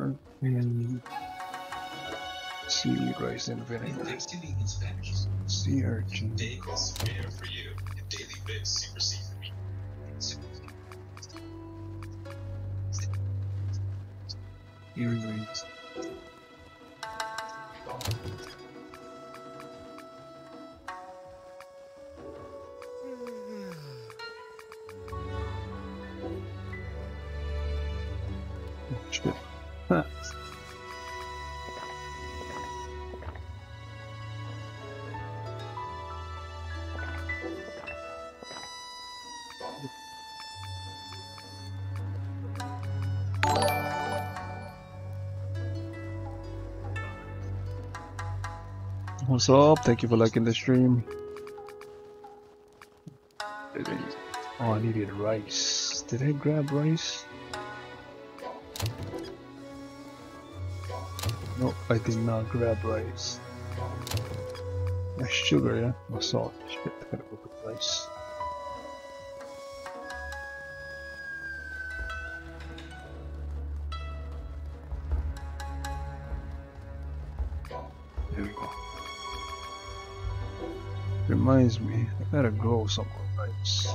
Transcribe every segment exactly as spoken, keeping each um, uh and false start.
and seaweed rice and vinegar. Thanksgiving in Spanish. Sea urchin. Day equals rare for you. And daily mix super C for me. Earrings. Shit. Huh. What's up? Thank you for liking the stream. Did I, oh, I needed rice. Did I grab rice? No, I did not grab rice. That's sugar, yeah? Or salt. Shit, I gotta go with rice. There we go. Reminds me, I gotta grow some more rice.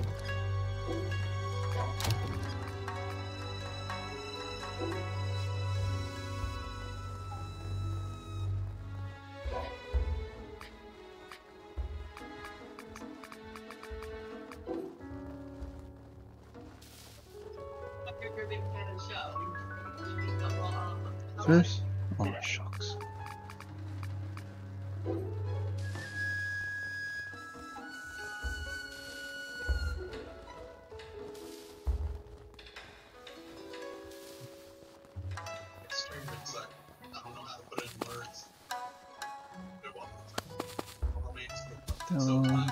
Serious? Oh, shucks. Um,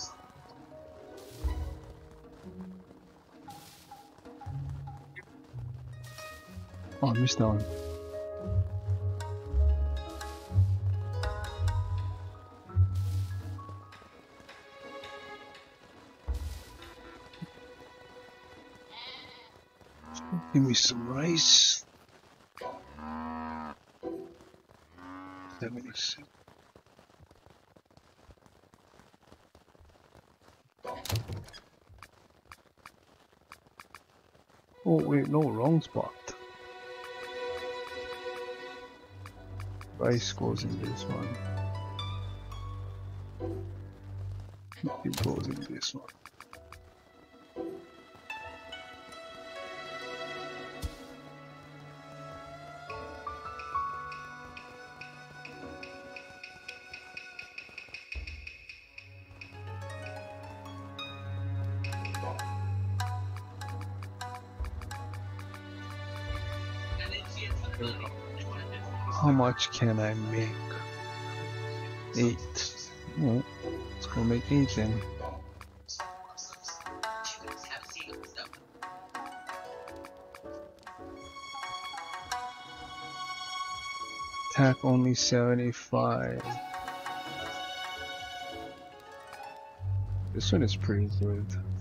oh, I missed that one. Give me some rice. seventy-six. Oh wait, no, wrong spot. Rice goes in this one. It goes in this one. How much can I make? Eight. Well, let's go make eight then. Attack only seventy-five. This one is pretty good.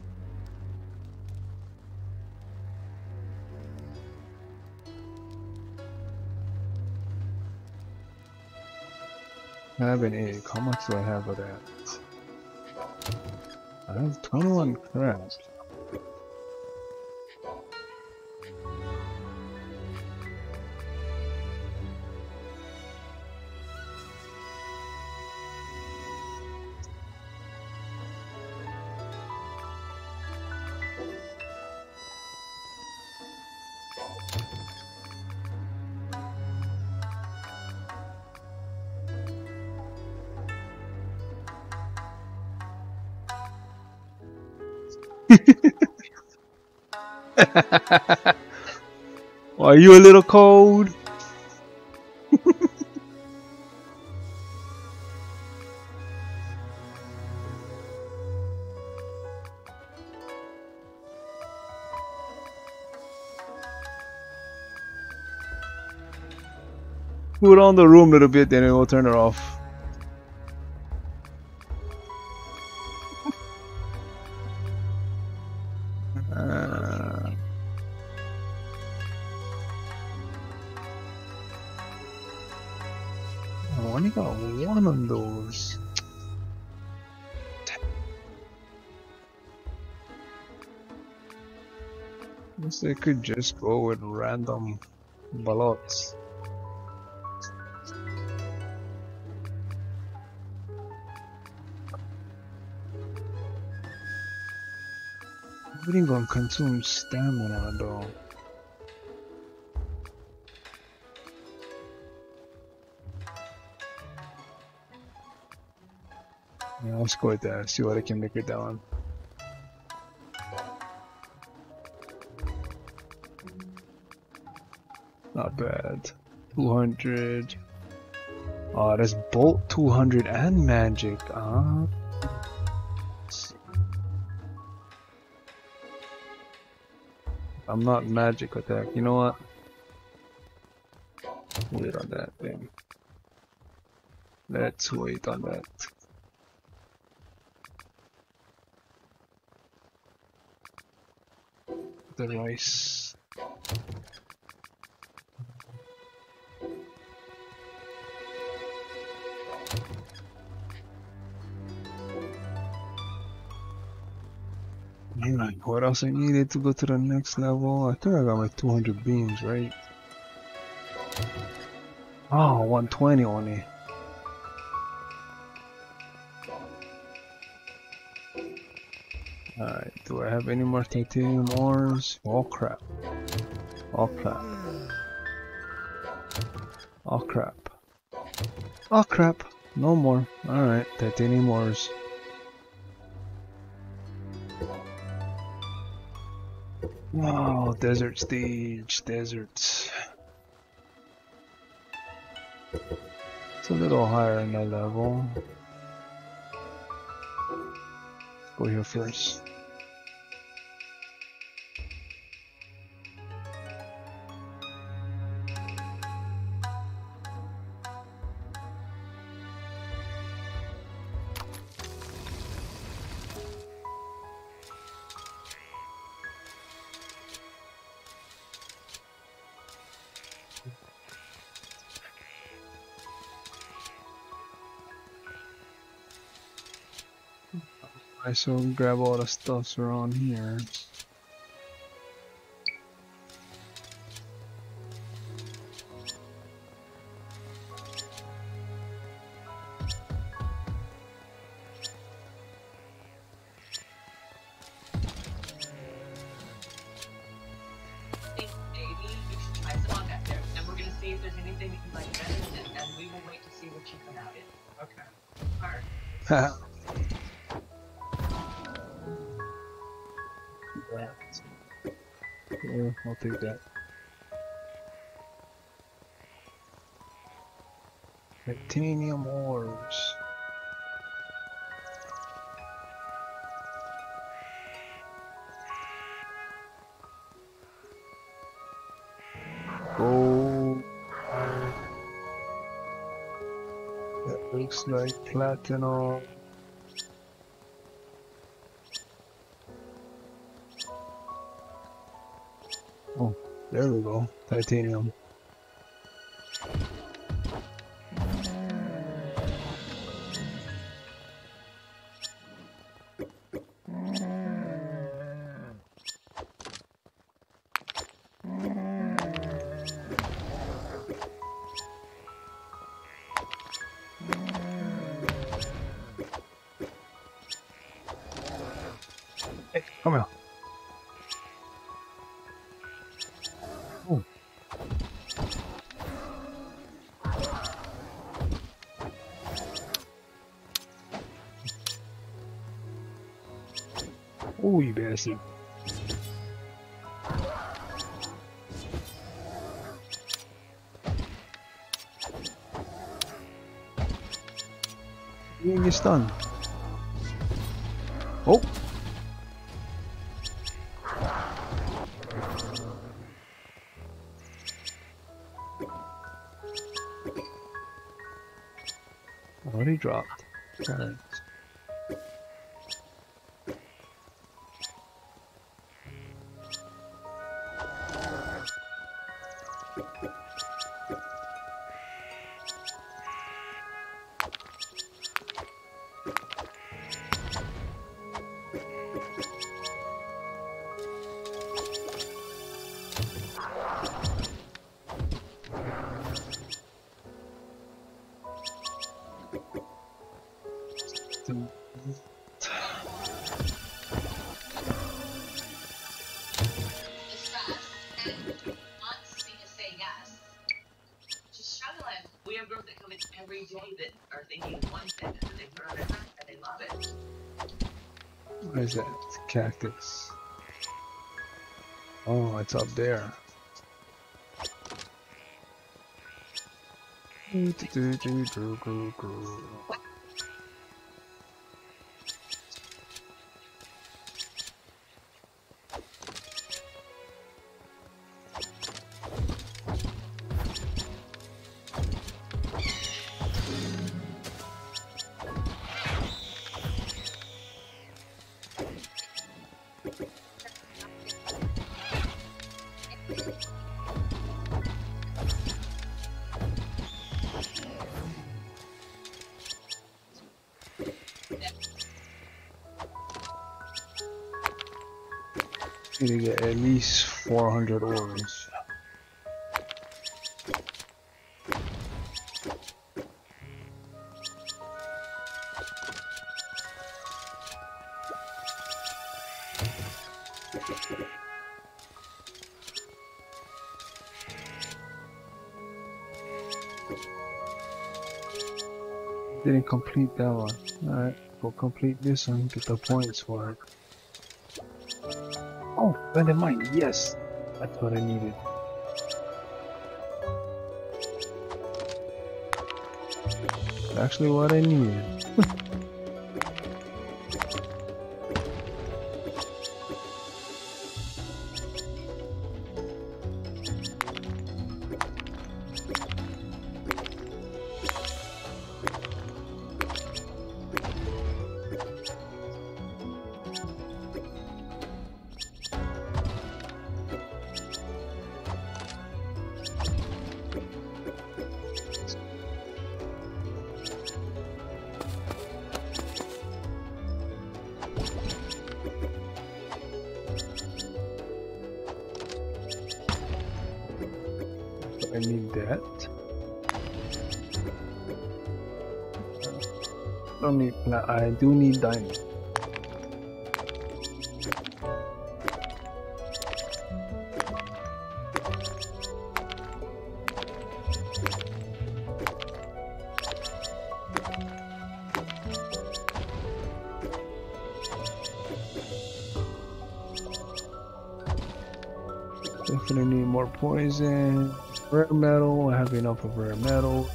I have an egg. How much do I have of that? I have twenty-one crabs. Are you a little cold? Put on the room a little bit, then it will turn it off. Uh, I only got one on those. Guess they could just go with random ballots. We ain't gonna consume stamina though. Yeah, let's go with that. See what I can make it down. Not bad. two hundred. Oh, that's bolt two hundred and magic. Ah. I'm not magic attack. You know what? Wait on that thing. Let's wait on that. The rice. Man, what else I needed to go to the next level? I think I got my two hundred beams, right? Oh, one twenty only. Alright, do I have any more titanium ores? Oh crap. Oh crap. Oh crap. Oh crap. No more. Alright, titanium ores. Wow, desert stage, deserts. It's a little higher in the level. Go here first. I so grab all the stuffs around here. Haha. Yeah, I'll take that. Titanium ores. Gold. That looks like platinum. Oh, there we go. Titanium. Hey, come here. Oh. Oh, you bastard. You didn't get stunned. Oh. Already dropped. Alright. We have girls that come in every day that are thinking one thing and then they put on their back and they love it. What is that? It's a cactus. Oh, it's up there. Do, do, do, do, do, do. Need to get at least four hundred ores. Didn't complete that one. Alright, we'll complete this one, get the points for it. Oh, vending mine, yes! That's what I needed. Actually what I needed. I need that. Don't need pla- I do need diamond. Definitely need more poison. Rare metal, I have enough of rare metal.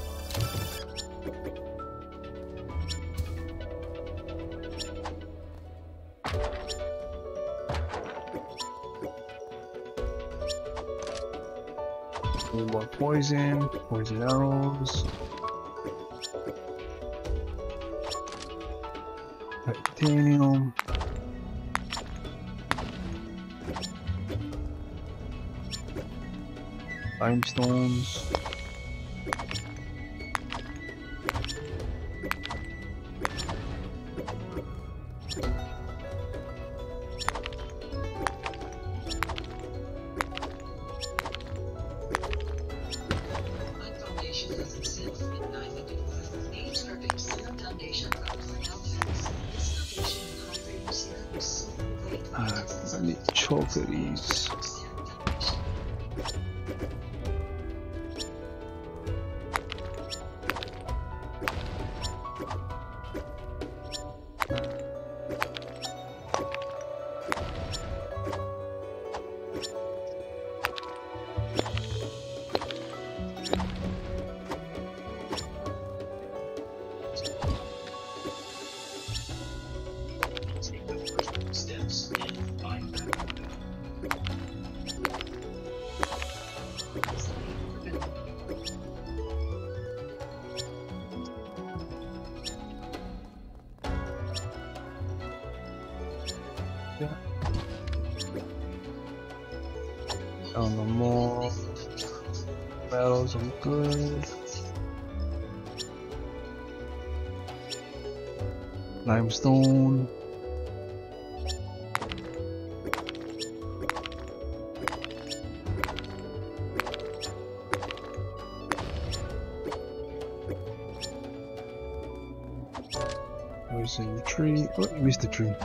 Need more poison, poison arrows. Titanium. Limestones. Ah, I need chocolates. Steps and find that. Yeah. On the mall. Metals are good. Limestone. Where's the tree? Oh, you missed the tree.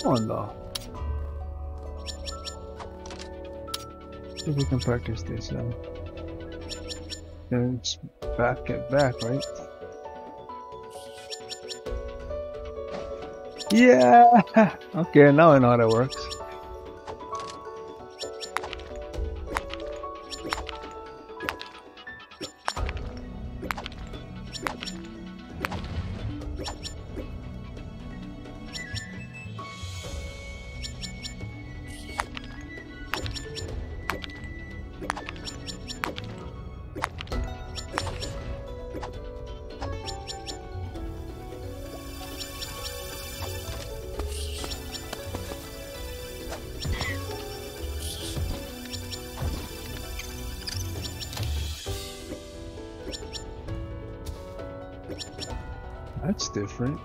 on though. See if we can practice this. Um, then it's back, get back, right? Yeah! Okay, now I know how that works. That's different.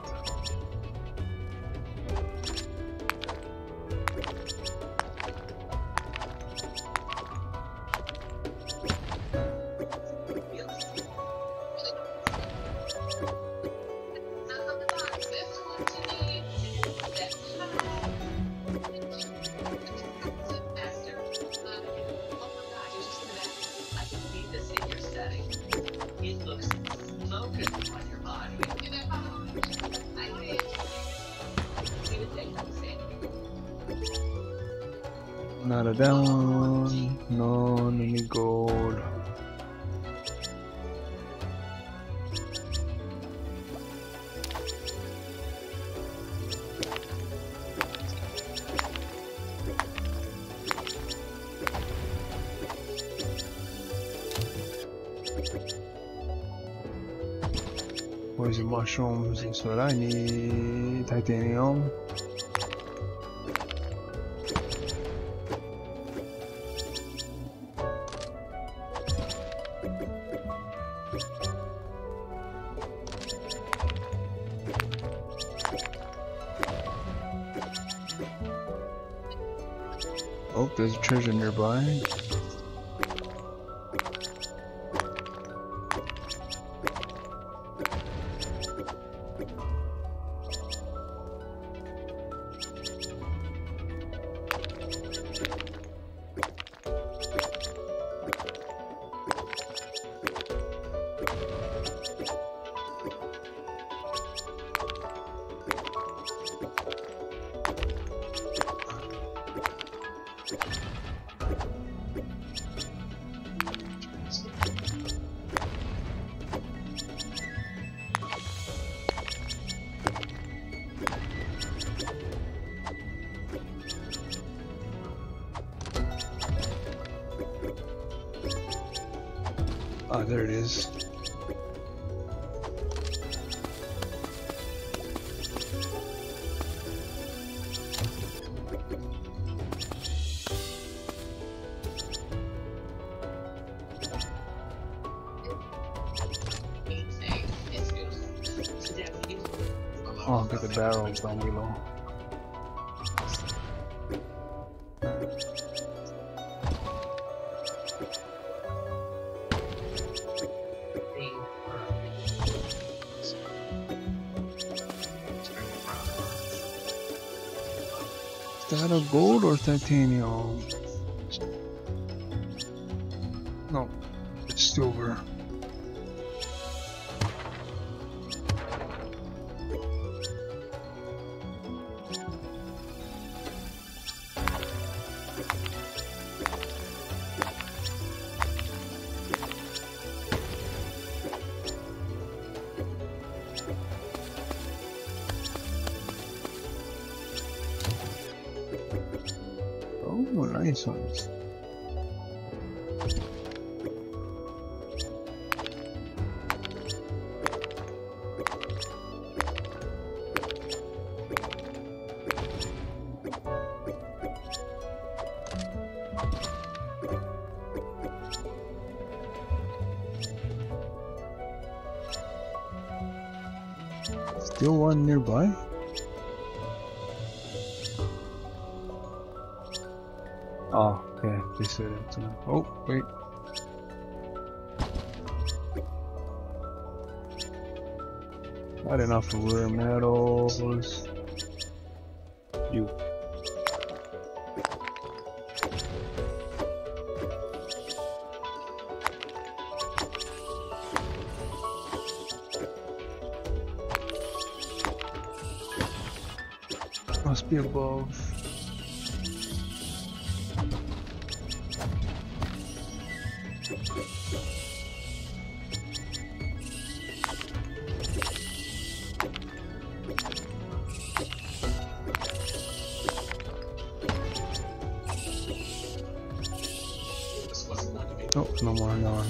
Not a down, no, any gold. Poison mushrooms is what I need. Titanium. Oh, there's a treasure nearby. Ah, there it is. Oh, got the barrels down below. Is that a gold or titanium? No, it's silver. Oh, nice ones. Still one nearby? Oh, okay, they said it. Oh, wait. Not enough rare metals. You. Must be above. This wasn't going to be. Oh, no more non.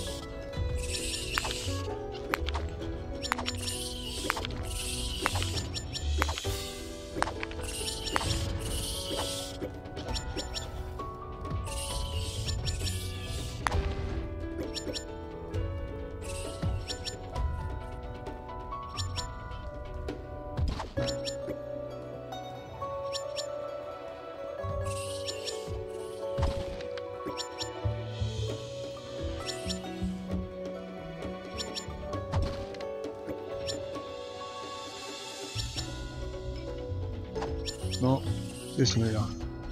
No, bismillah.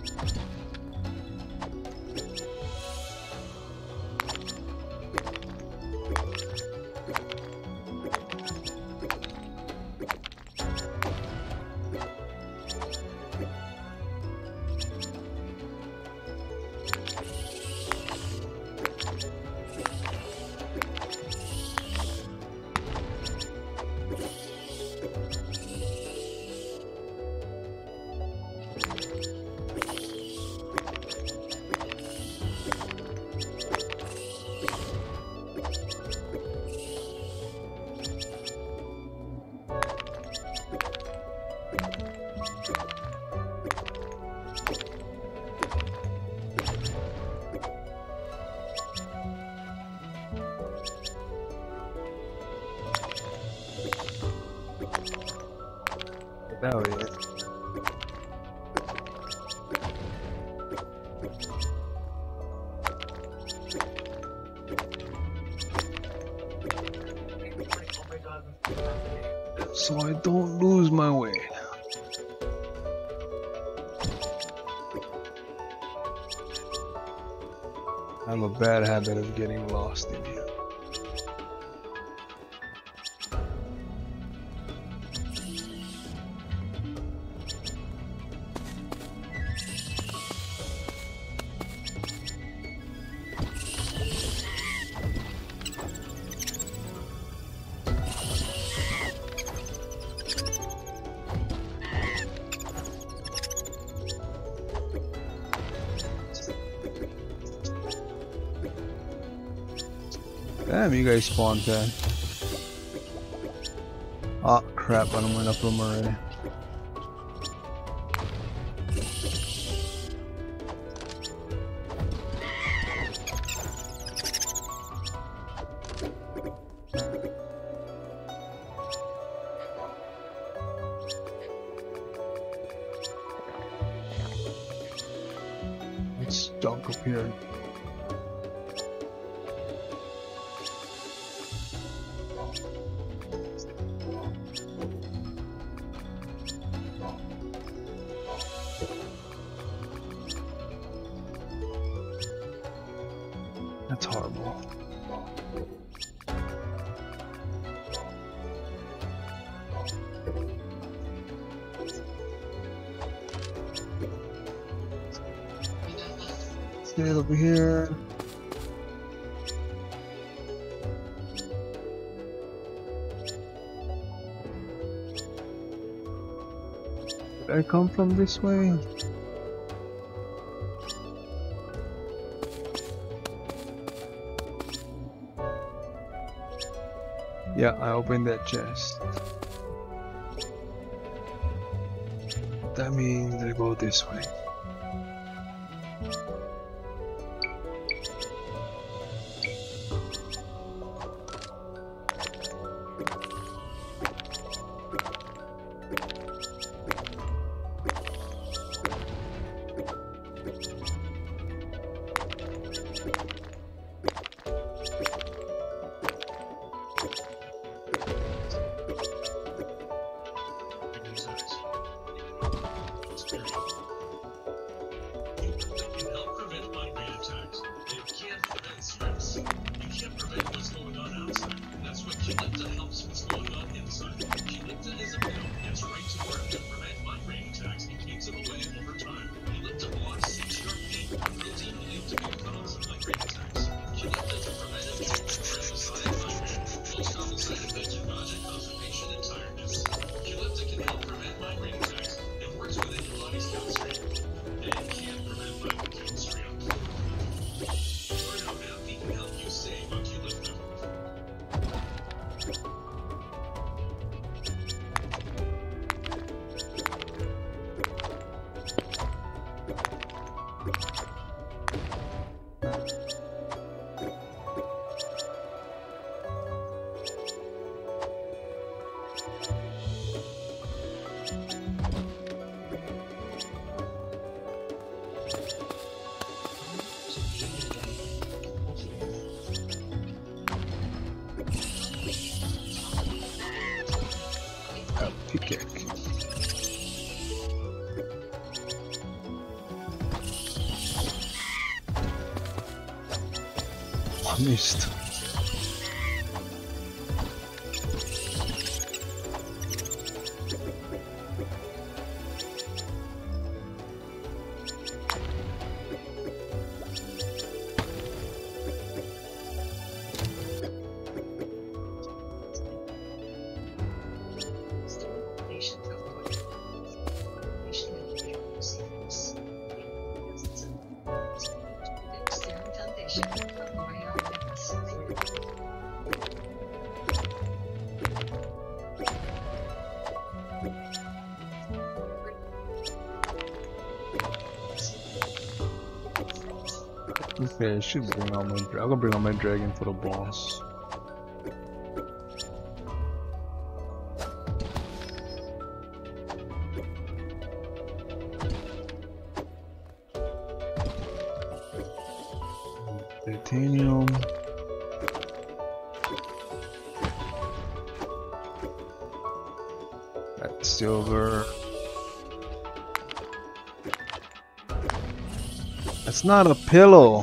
Oh yeah. So I don't lose my way. I have a bad habit of getting lost in here. Damn, you guys spawned that. Oh crap, I don't went up them already. It's stuck up here. That's horrible. Let's get it over here. Did I come from this way? Yeah, I opened that chest. That means I go this way. Kick. I missed. Okay, I should bring out my. I'm gonna bring out my dragon for the boss. Titanium. That's silver. That's not a pillow.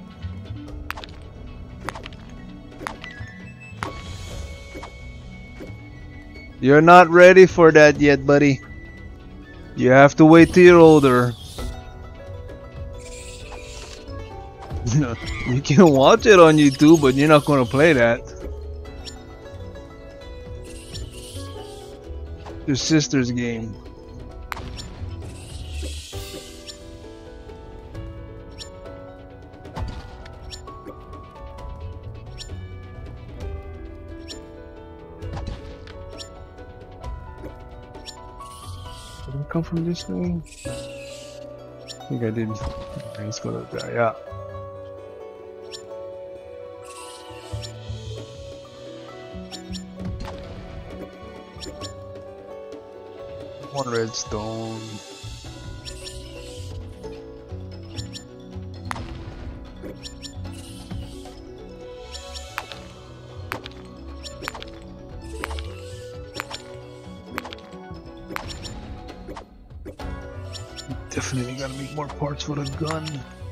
You're not ready for that yet, buddy. You have to wait till you're older. You can watch it on YouTube, but you're not gonna play that. Your sister's game. Did it come from this way? I think I did. Okay, let's go to that. Yeah. One redstone. Definitely gotta make more parts for the gun.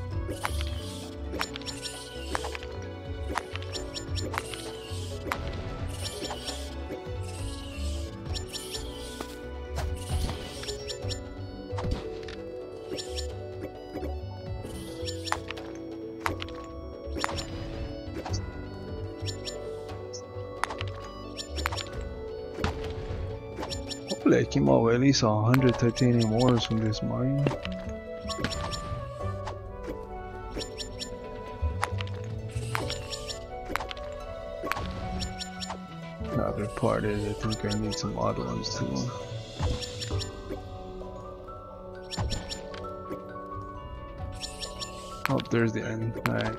Hopefully I came out with at least a hundred titanium ores from this mine. The other part is I think I need some other ones too. Oh, there's the end. Alright.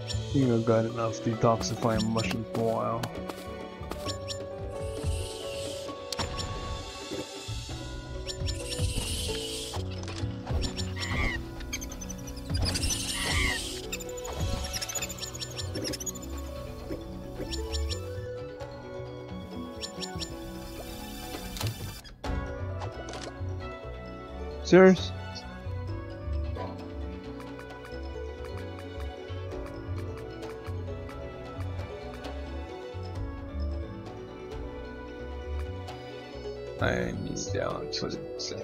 I think I got enough detoxifying mushrooms for a while. Serious? I need down twenty percent.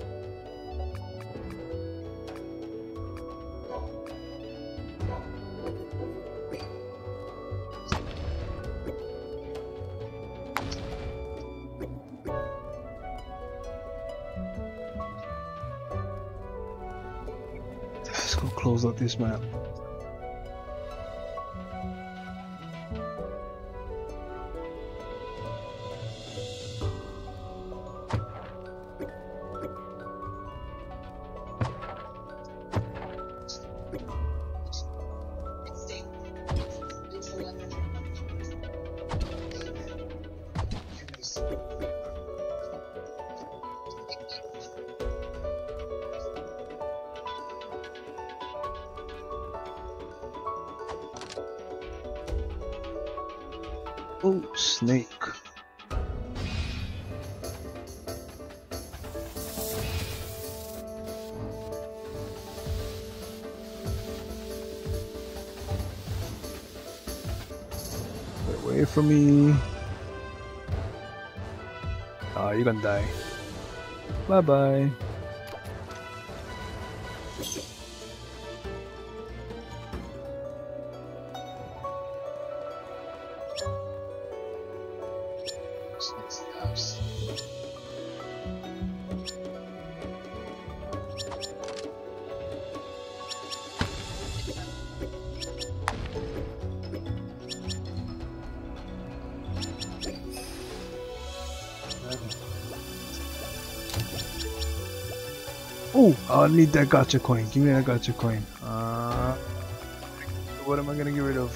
Let's go close out this map. Oh, snake. Get away from me. Ah, you're gonna die. Bye bye. Oh, I need that gotcha coin. Give me that gotcha coin. Uh, what am I gonna get rid of?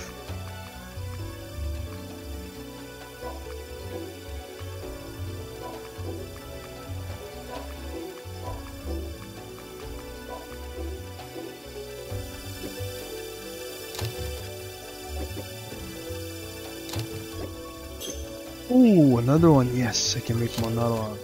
Oh, another one. Yes, I can make another one.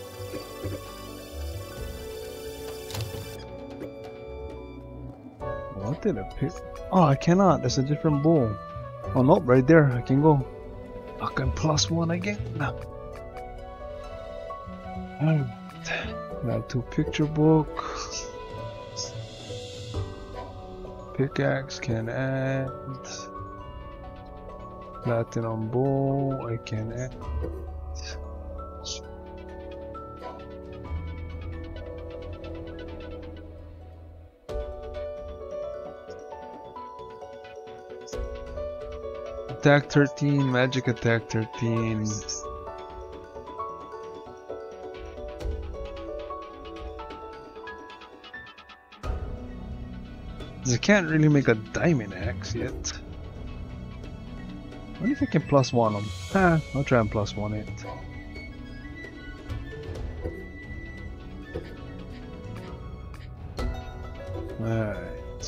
What did I pick? Oh, I cannot. That's a different bowl. Oh, nope. Right there. I can go. I can plus one again. No. Alright. Got two picture book. Pickaxe can add. Platinum bowl. I can add. Attack thirteen, magic attack thirteen. I can't really make a diamond axe yet. What if I can plus one them? Ah, I'll try and plus one it. Alright.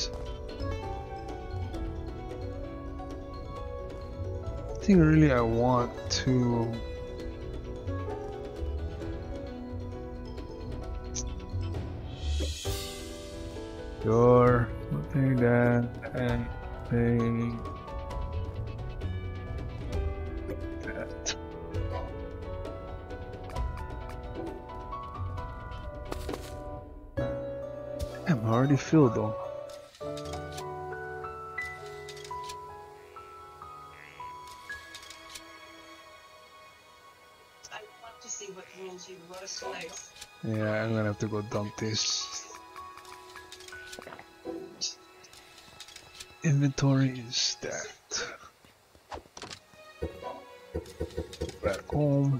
I think really I want to sure nothing that and pay that. I'm already filled though. Yeah, I'm gonna have to go dump this. Inventory is stacked. Back home.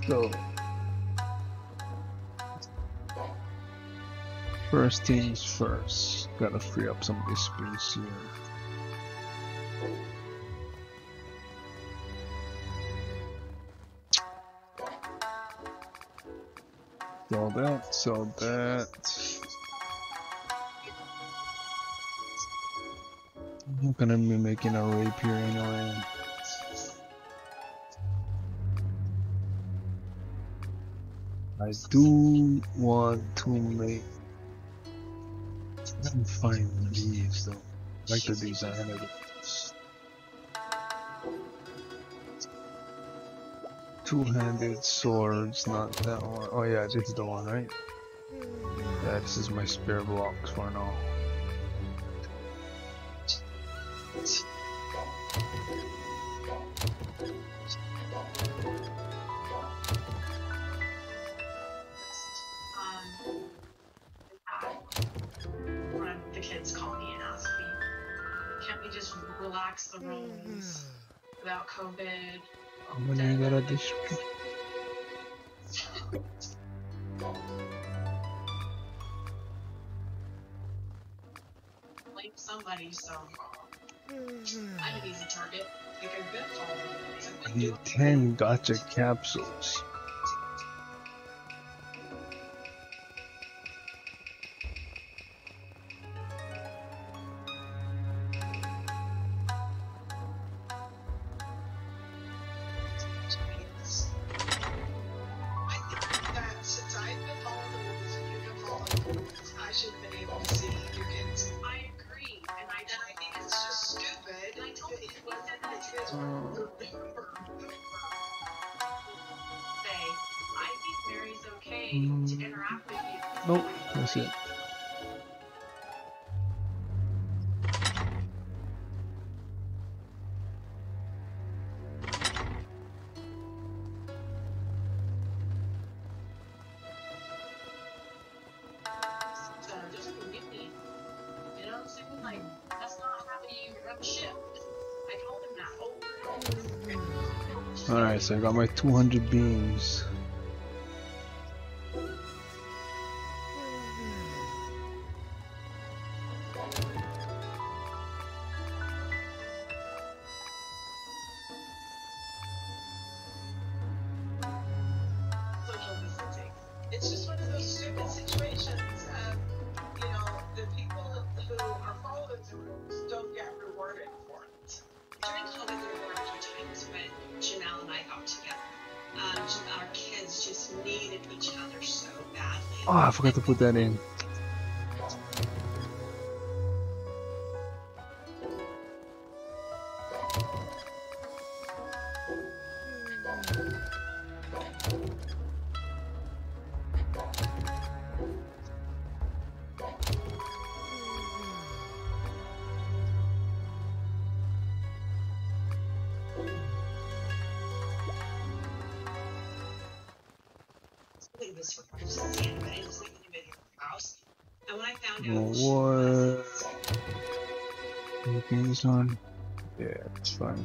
So, first things first. Gotta free up some of this space here. Sell that, sell that. I'm gonna be making a rapier anyway. I do want to make. I can find these though. I like the design of it. Two-handed swords, not that one. Oh yeah, this is the one, right? Yeah, this is my spare blocks for now. One of the kids called me and asked me, can't we just relax the rules without COVID? I'm gonna get a dish. Blame somebody, so I'm an easy target. Like a good phone. I need ten gotcha capsules. Nope, that's it. So just forgive me. You know what I'm saying? Like, that's not how you run shit. I told him that over. Alright, so I got my two hundred beams. Social distancing. It's just one of those stupid situations. Um, you know, the people who are following the rules don't get rewarded for it. During COVID, there were a few times when Janelle and I got together. Um, just, our kids just needed each other so badly. Oh, I forgot to put that in. This was just seeing but I was leaving a video of the house. And when I found Oh, out what? Looking this on? Yeah, it's fine.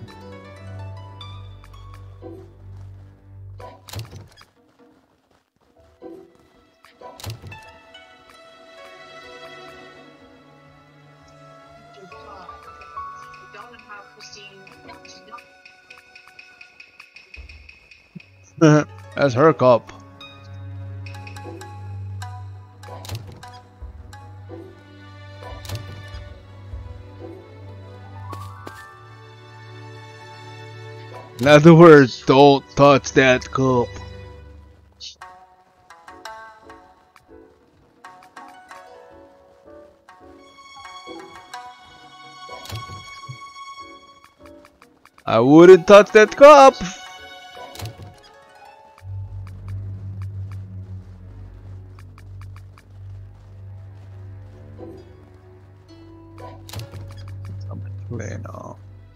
I don't know how Christine did not. That's her cup. In other words, don't touch that cup. I wouldn't touch that cup. I'm playing off.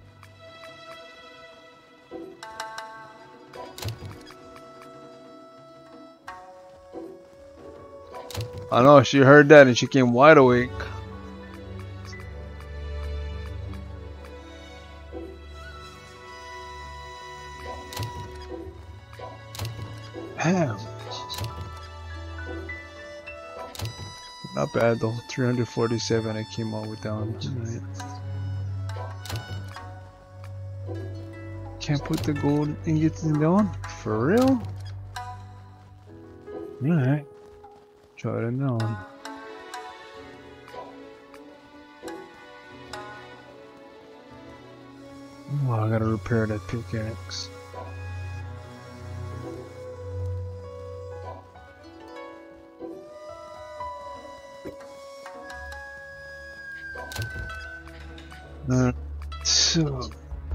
I know, she heard that and she came wide awake. Damn. Not bad though. three hundred forty-seven I came out with down. Right. Can't put the gold ingots in down? For real? Alright. Try it down. Oh, I gotta repair that pickaxe. Uh, so,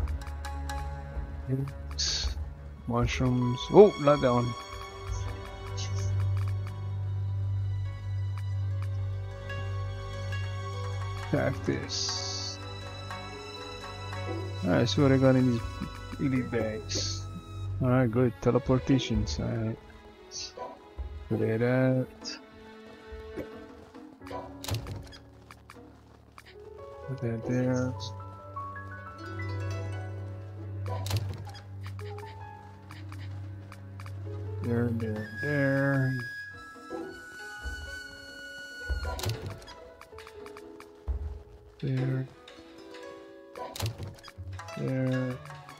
eggs, mushrooms. Oh, not that one. Cactus. Alright, so what I got in these elite bags. Alright, good. Teleportations. Alright. Play that. Put that there. There, there, there. There. There.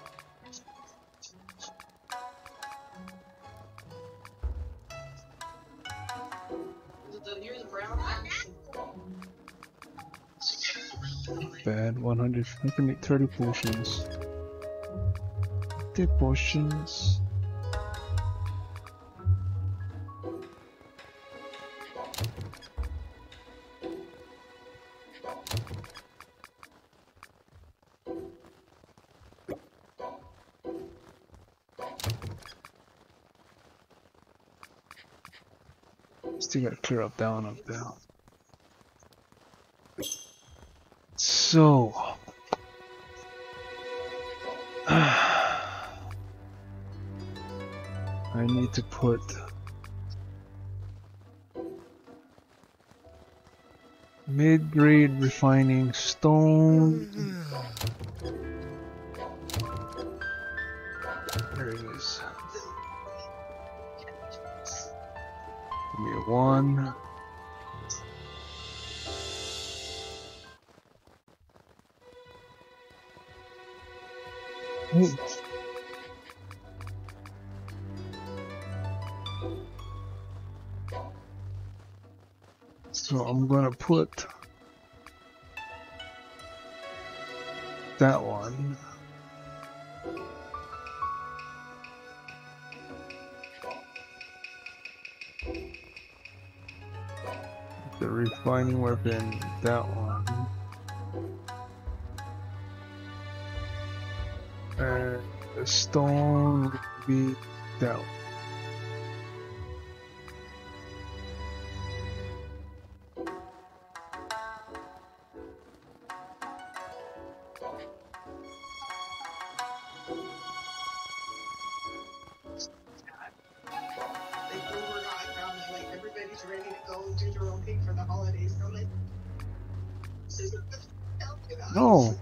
You're the brown one. Bad. one hundred. I can make thirty potions. thirty potions. Still gotta clear up down, up, down. So, I need to put mid-grade refining stone. There it is. Give me a one. Ooh. So I'm gonna put that one. The refining weapon, that one. And the stone would be that one. Like when we're not down there, like everybody's ready to go do their own thing for the holidays. I'm like, this isn't the hell, you know? No.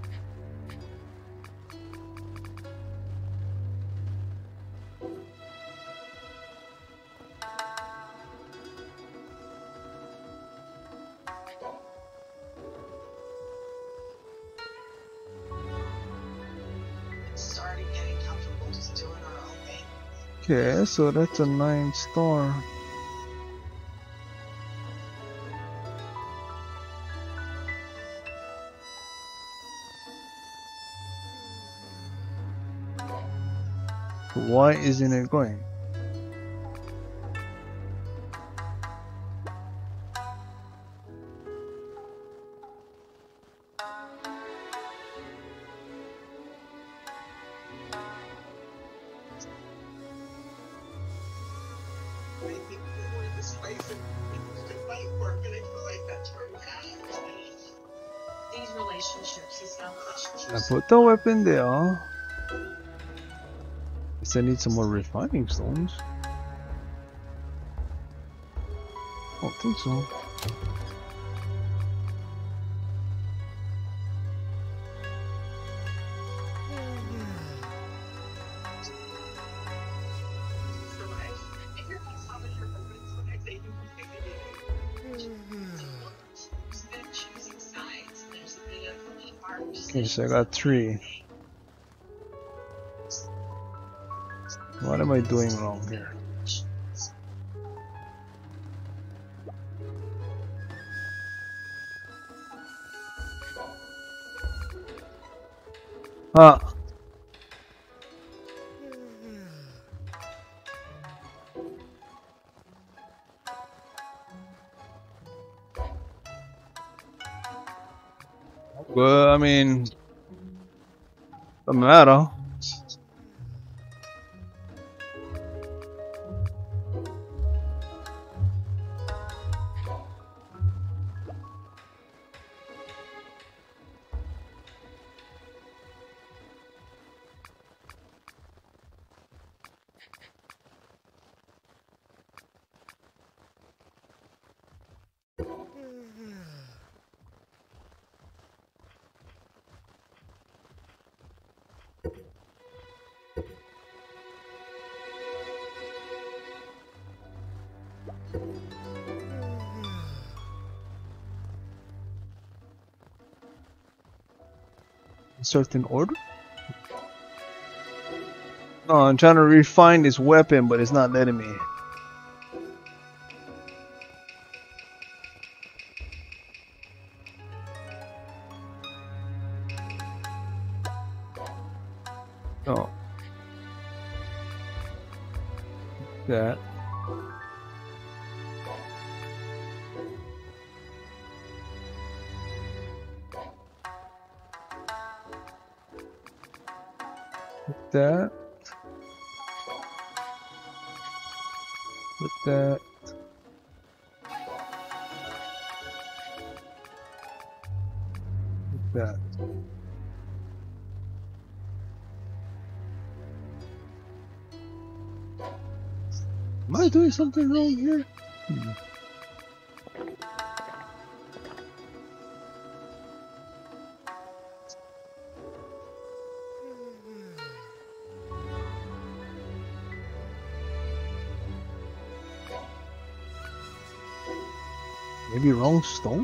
Started getting comfortable just doing our own thing. Okay, so that's a nine star. Why isn't it going? I think we're in this place and it might work, and I feel like that's where we're at. These relationships, these young I relationships. put the weapon there. Guess I need some more refining stones. I don't think so. For life. Okay, so I got three. What am I doing wrong here? Ah. Well, I mean, doesn't matter. Certain order? No, I'm trying to refine this weapon, but it's not letting me. Oh. That. That. Put that. Put that. Am I doing something wrong here? Hmm. Maybe wrong stone?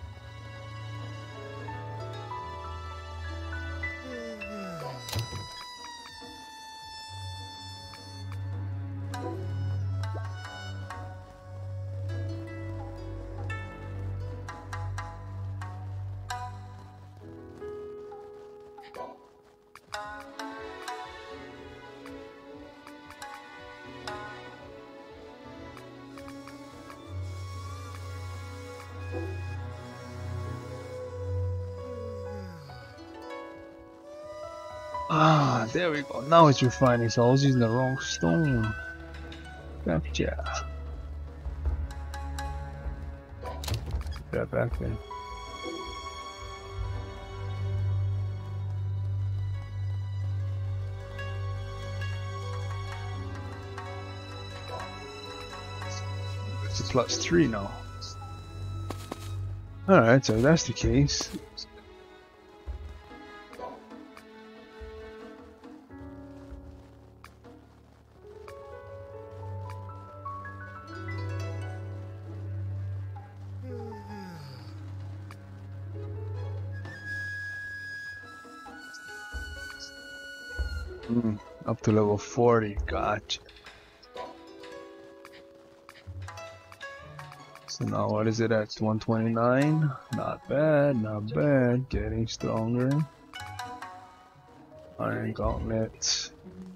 Ah, there we go. Now it's refining, so I was using the wrong stone. Gotcha. Put that back there. It's a plus three now. Alright, so that's the case. Mm, up to level forty, gotcha. So now what is it at? one twenty-nine? Not bad, not bad. Getting stronger. Iron Gauntlet.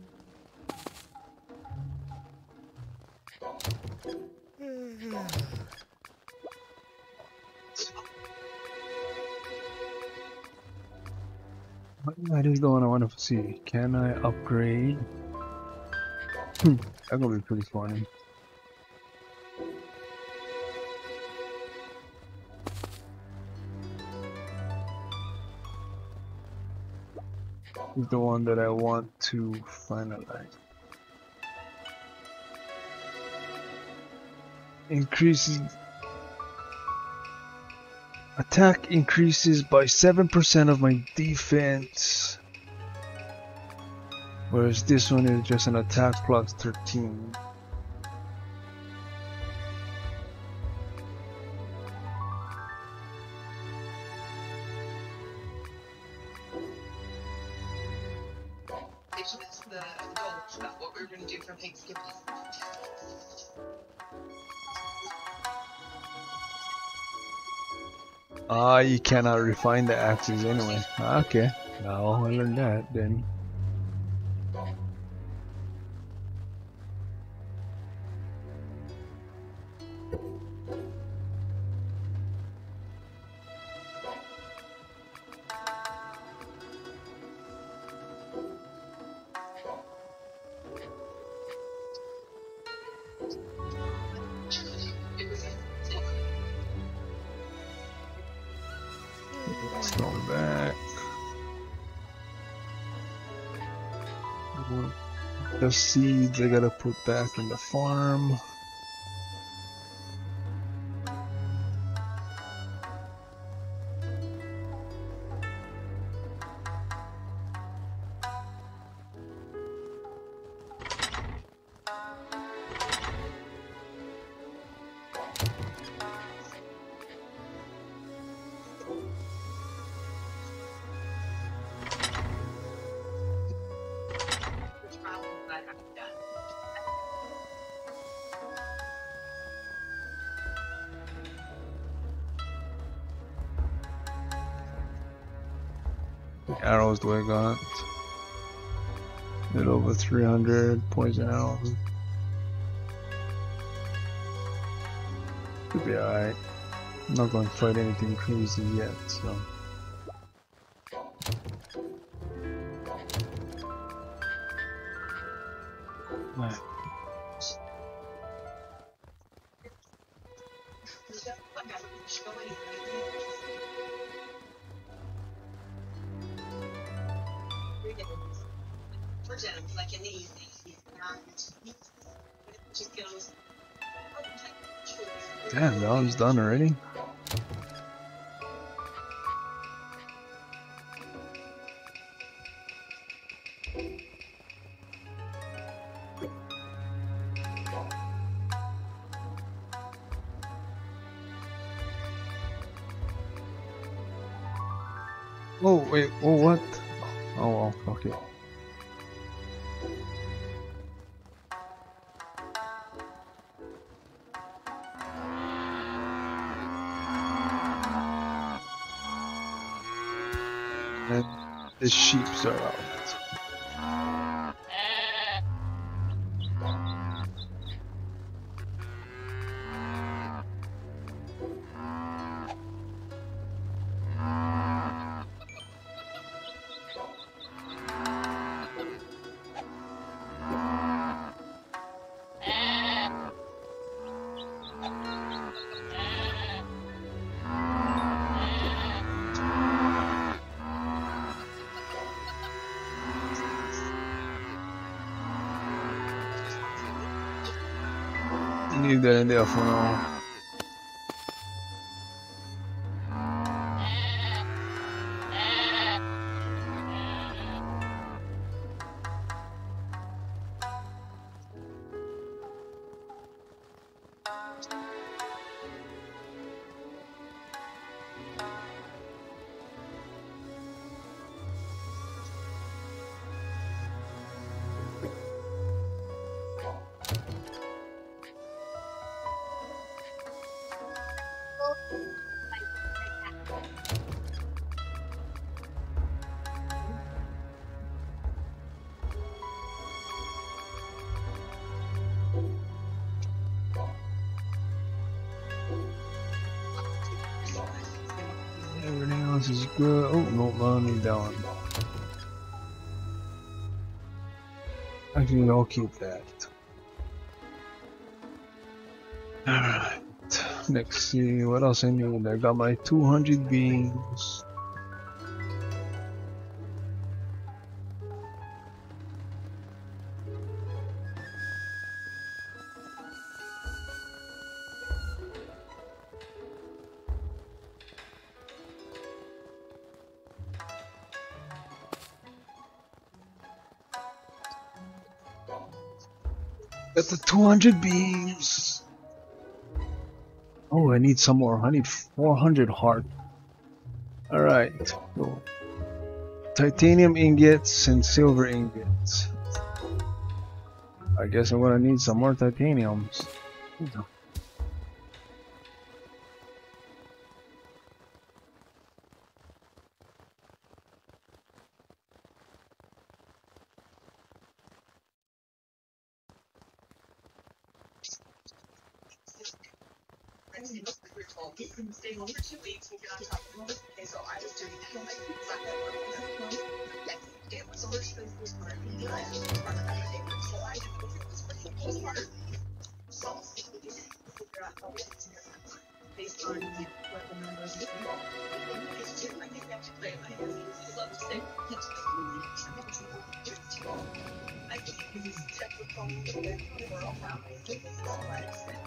That is the one I want to see. Can I upgrade? Hmm, that's gonna be pretty funny. This is the one that I want to finalize. Increases attack increases by seven percent of my defense, whereas this one is just an attack plus thirteen. we were going to do for Thanksgiving. Ah, you cannot refine the axes anyway. Okay, now I learned that then. It was a Let's go back. The seeds I gotta put back in the farm. which problem I haven't done. Arrows do I got? Little over three hundred poison arrows. Could be alright. I'm not going to fight anything crazy yet, so. Right. For gems, like in the evening, and it just goes. Damn, that one's done already? Oh, wait, oh, what? Oh, well, okay. And the sheeps are out. Leave that in there for now. Everything else is good. Oh, no, no, I need that one. Actually, I'll keep that. Alright. Let's see what else I need. I got my two hundred beans. Got the two hundred beans. Oh, I need some more. I need four hundred heart. Alright. So, titanium ingots and silver ingots. I guess I'm gonna need some more titaniums. Stay home for two weeks and get on top of them. Okay, so I was doing that. Like, not that work. It was all expenses for me. I was part of that. So I did it was pretty cool part. So we did figure out how we did it based on what the numbers were. It's too, I think we have to play my hands. I love to say, I can't use technical for all families. This is why I said,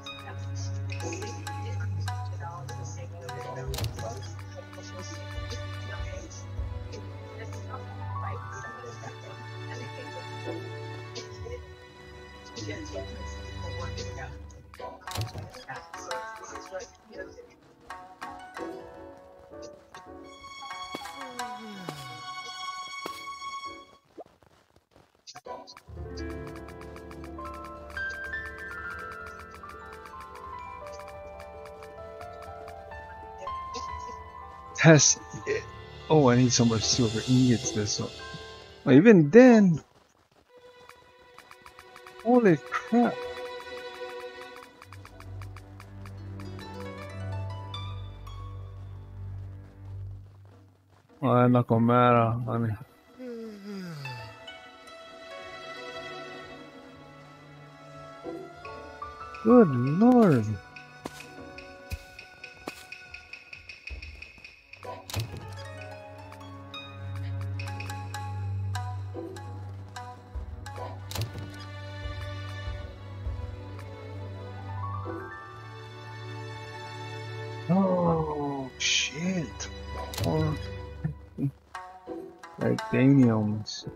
Test it. Oh, I need some more silver ingots this one. Well, even then, holy crap. Well, not gonna matter, honey. Good lord. Oh shit. Or titaniums.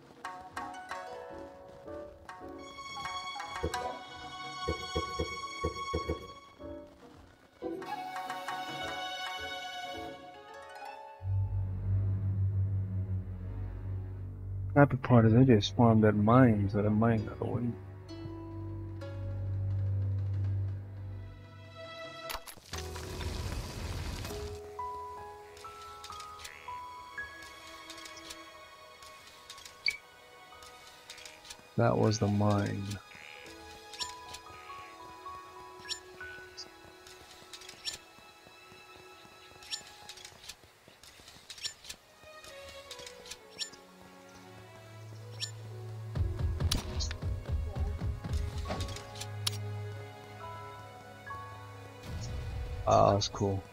Happy part is I just farmed at mines that I mine that away. That was the mine. Ah, that's cool.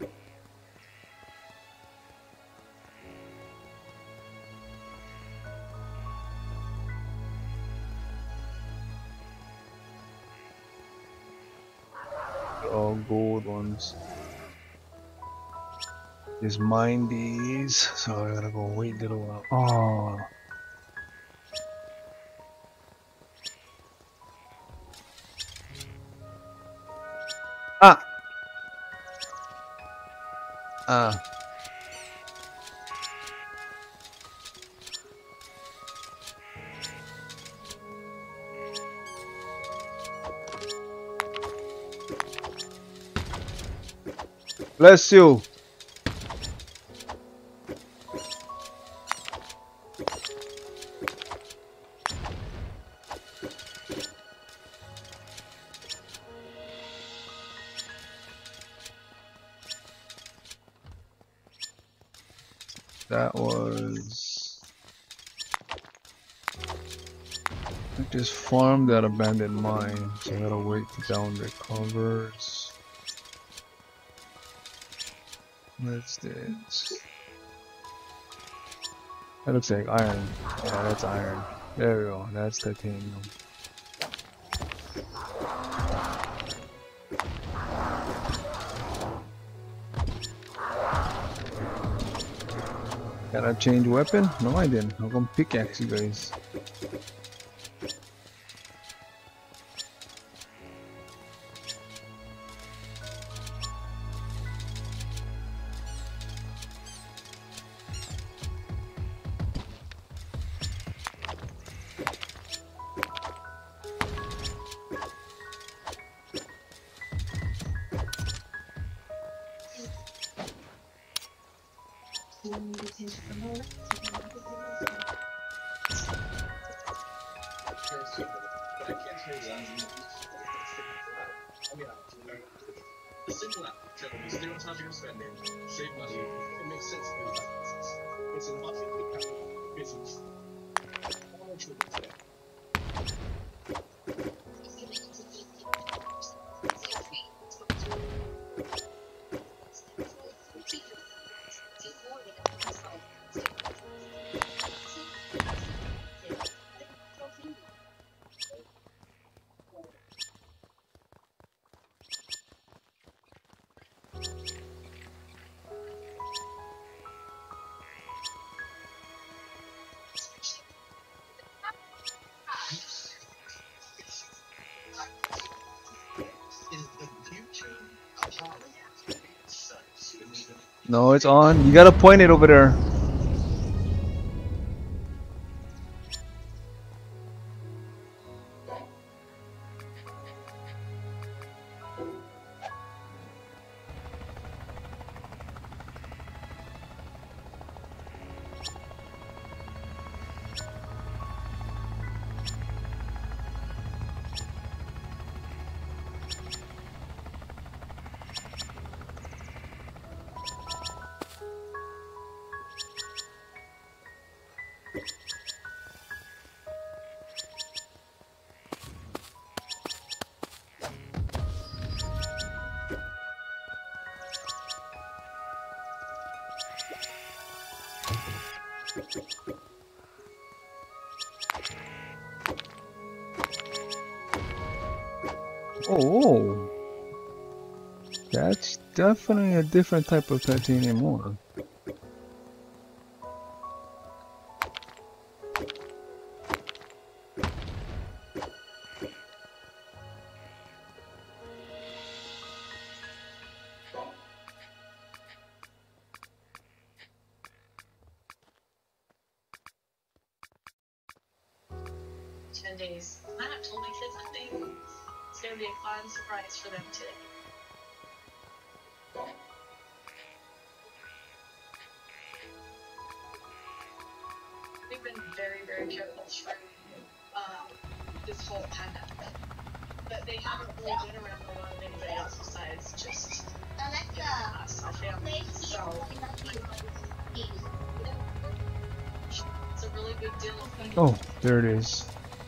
All gold ones. Just mine these, so I gotta go wait a little while. Oh. Ah. Ah. Bless you. That was... I just farmed that abandoned mine, so I gotta wait till down recovers. What's this? That looks like iron. Yeah, that's iron. There we go. That's titanium. Did I change weapon? No, I didn't. I'm gonna pickaxe you guys. But I can't tell you that. I mean, a simple app tell me zero time you're spending, save money, it makes sense for me. It's an authentic business. How much of it today? No, it's on. You gotta point it over there. Oh, that's definitely a different type of titanium ore. ten days. I haven't told my kids anything. It's gonna be a fun surprise for them today. We've been very, very careful through um, this whole pandemic. But they haven't really been around a lot of anybody else besides just you know, us, our family. So it's a really big deal. Oh, there it is.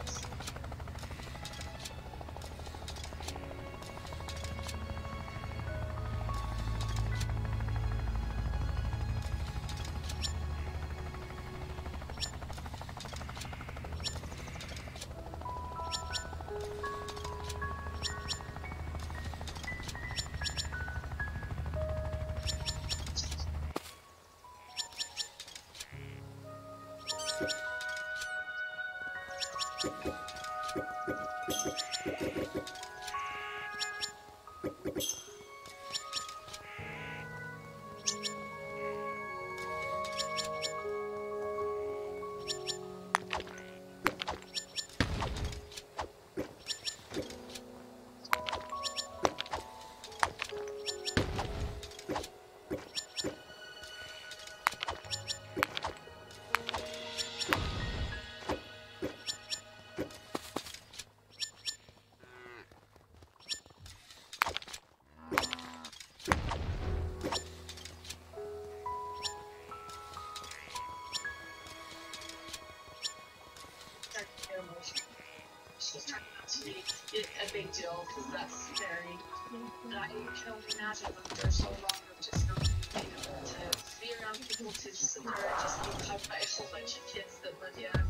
She's turned out to be a big deal because that's very. And I can only imagine after so long of just not being able to be around people to sit there and just be hugged by a whole bunch of kids that live here.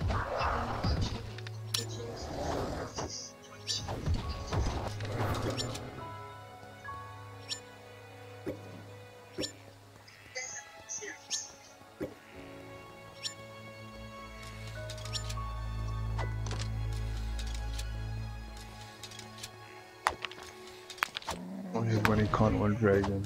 Everybody caught one dragon.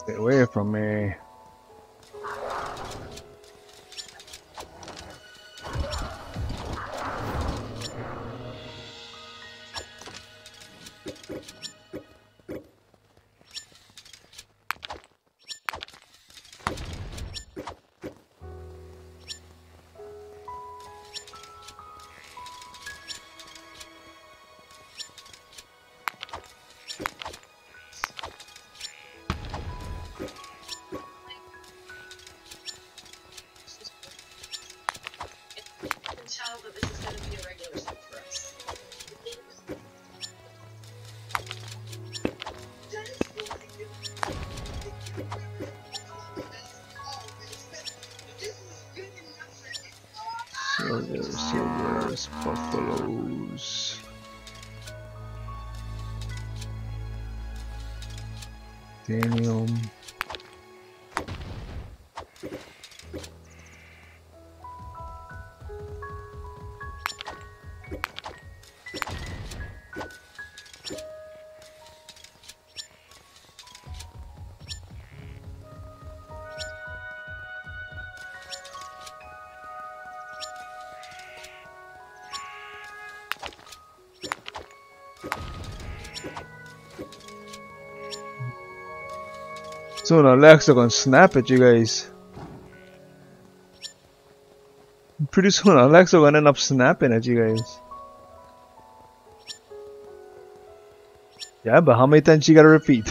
Stay away from me. Tell that this is going to be a regular step for us. Silvers, silvers, buffaloes. Daniel. Soon Alexa gonna snap at you guys. Pretty soon Alexa gonna end up snapping at you guys. Yeah, but how many times you gotta repeat?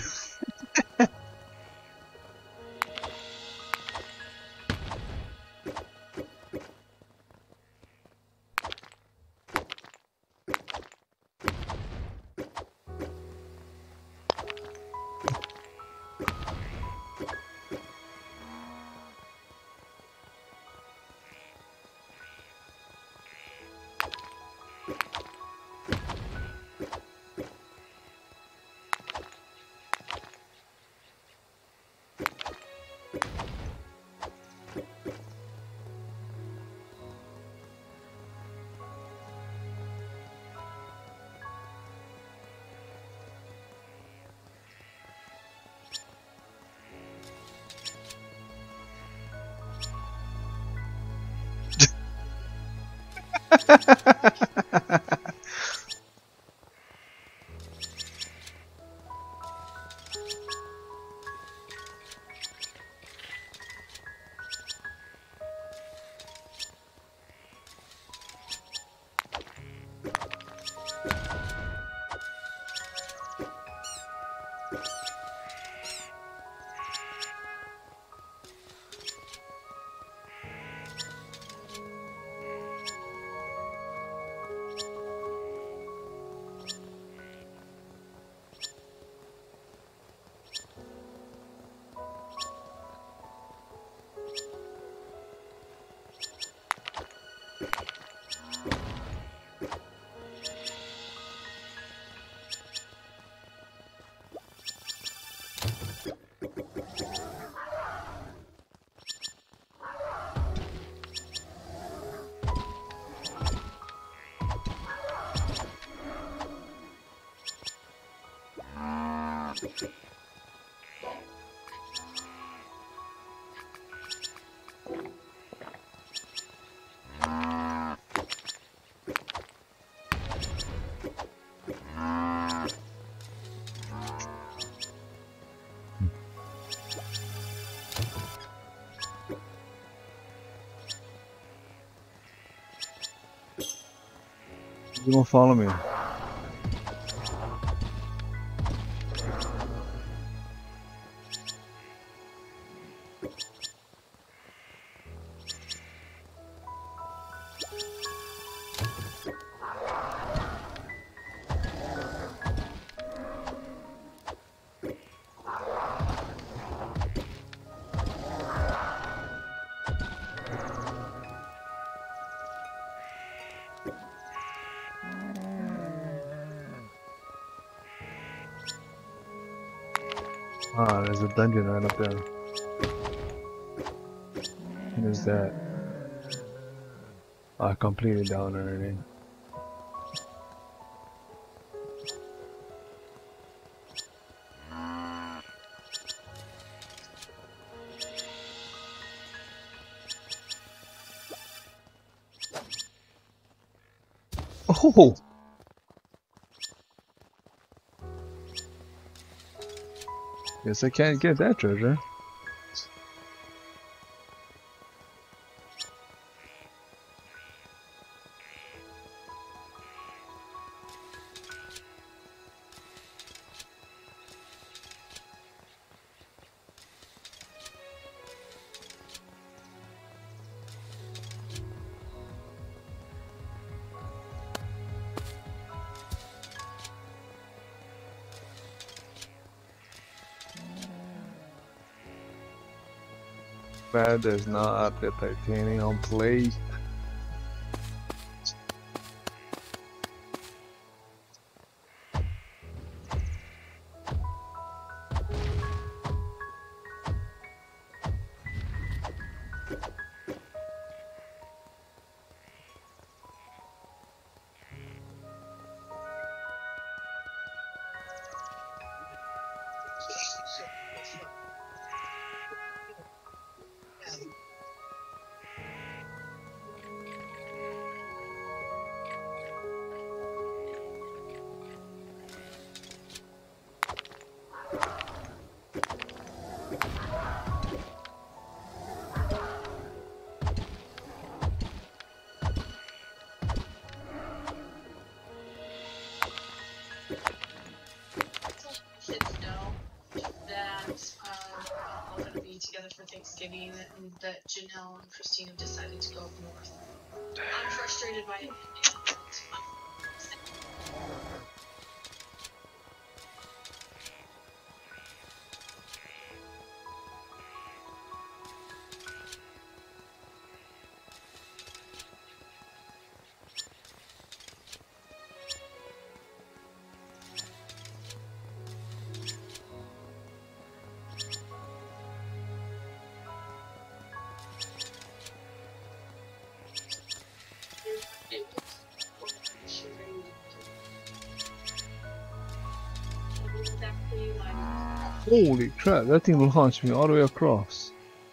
You won't follow me. Ah, there's a dungeon right up there. What is that? I completed down already. Oh! Guess I can't get that treasure. That is not the titanium plate. Kids know that um, we're all going to be together for Thanksgiving, and that Janelle and Christine have decided to go up north. I'm frustrated by it. Exactly like Holy crap, that thing launched me all the way across.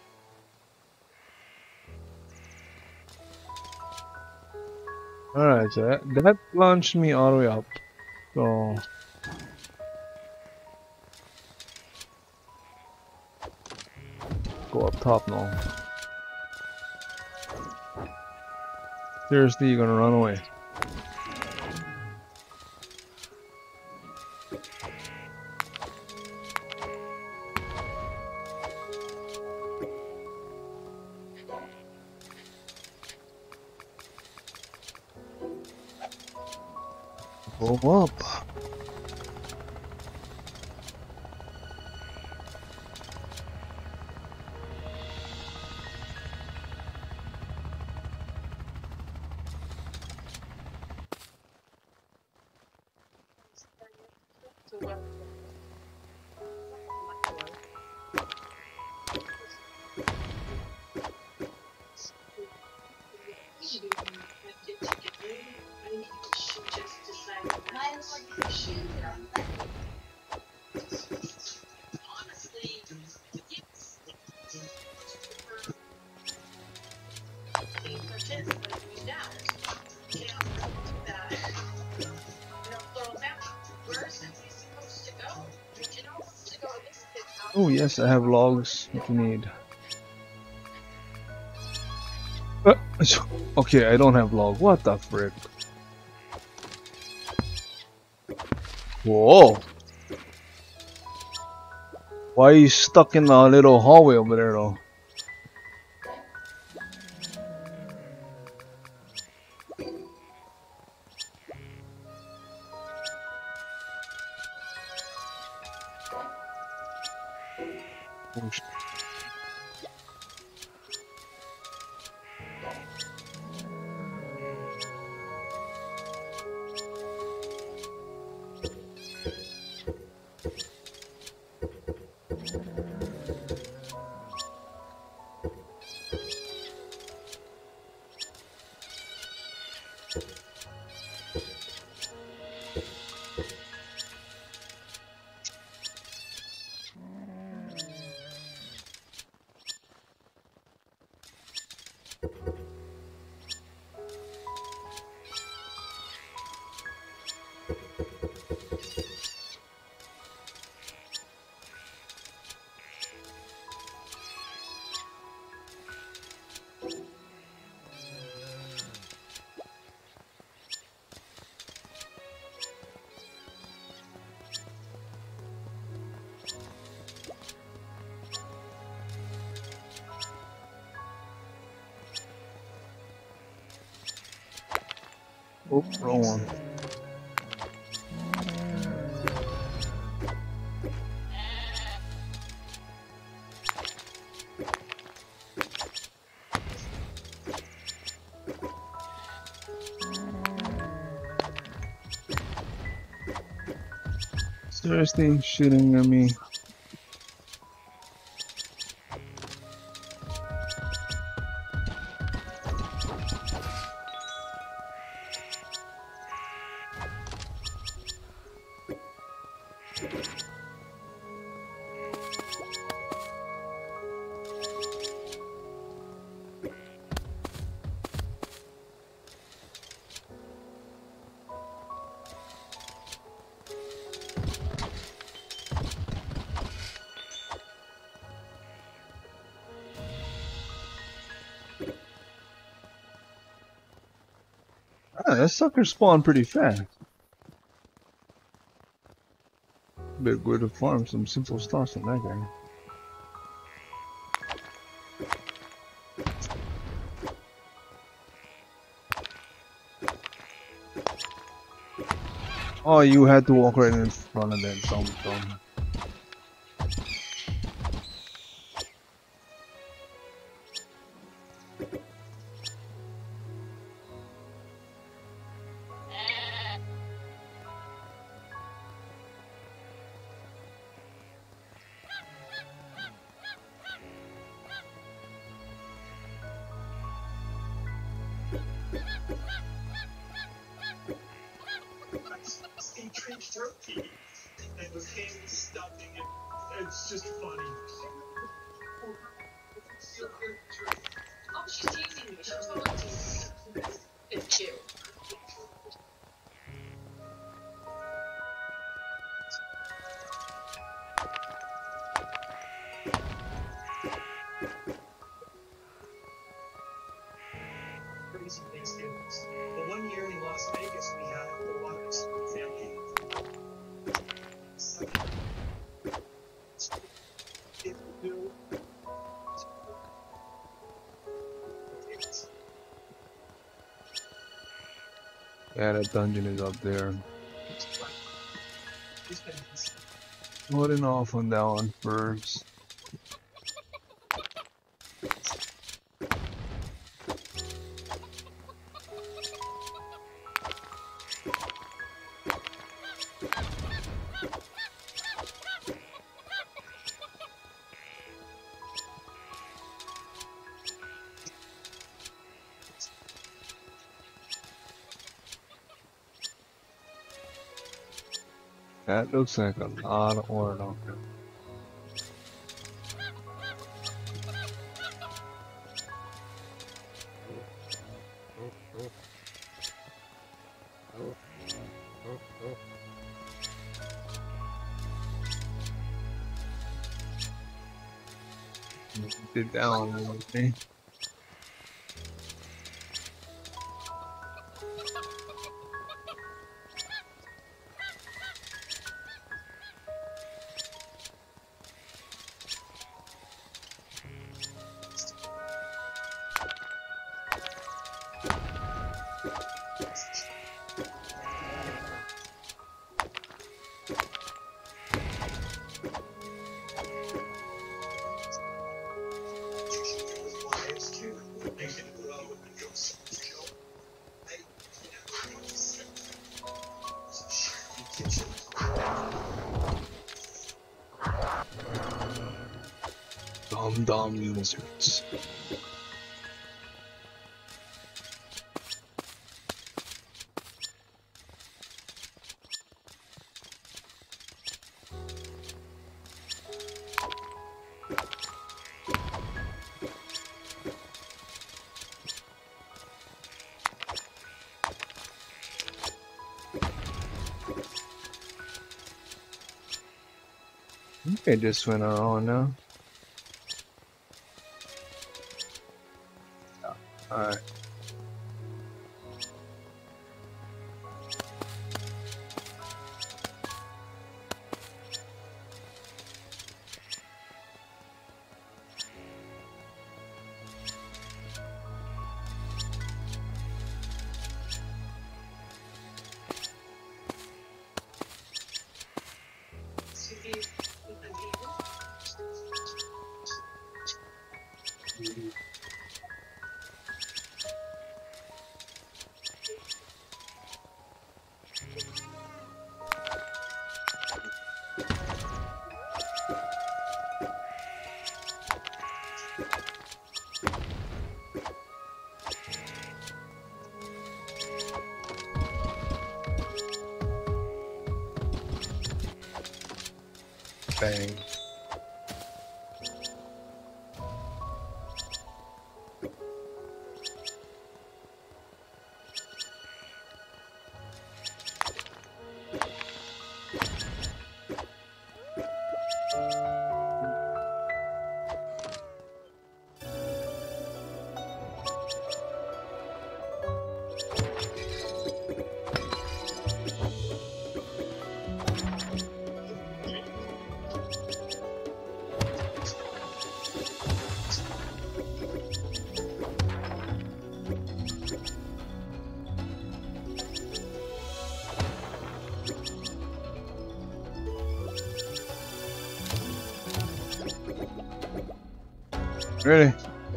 Alright, so that, that launched me all the way up. So... go up top now. Seriously, you're gonna run away. Go up. to what Oh yes, I have logs if you need. Uh, okay, I don't have log. What the frick? Whoa! Why are you stuck in the little hallway over there though? Oh, sh Oh, wrong one. Seriously, shooting at me. Ah, that sucker spawned pretty fast. Bit good to farm some simple stuff on that guy. Oh, you had to walk right in front of that dumb dumb. He drinks throat tea and was hand stuffing it. It's just funny. Oh, she's teasing me. She was going to tease me. It's cute. Crazy Thanksgivings. But one year in Las Vegas, we had the Waters family. If we do, Yeah, that dungeon is up there. it's been Holding off on that one first. That looks like a lot of ore down there. Get down, okay? Dumb dumb lizards. You can't just swing her on now. Alright. Bang. Ready?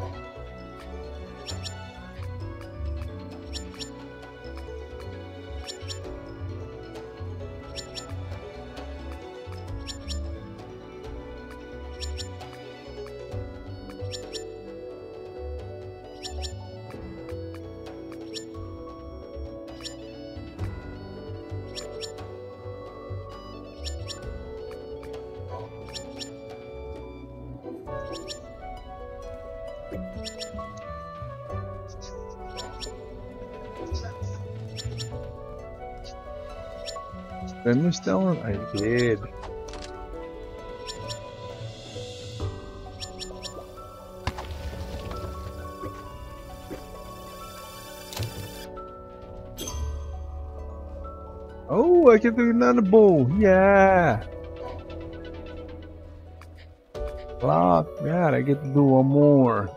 Finish that one? I did. Oh, I can do another ball. Yeah. Block. Yeah, I get to do one more.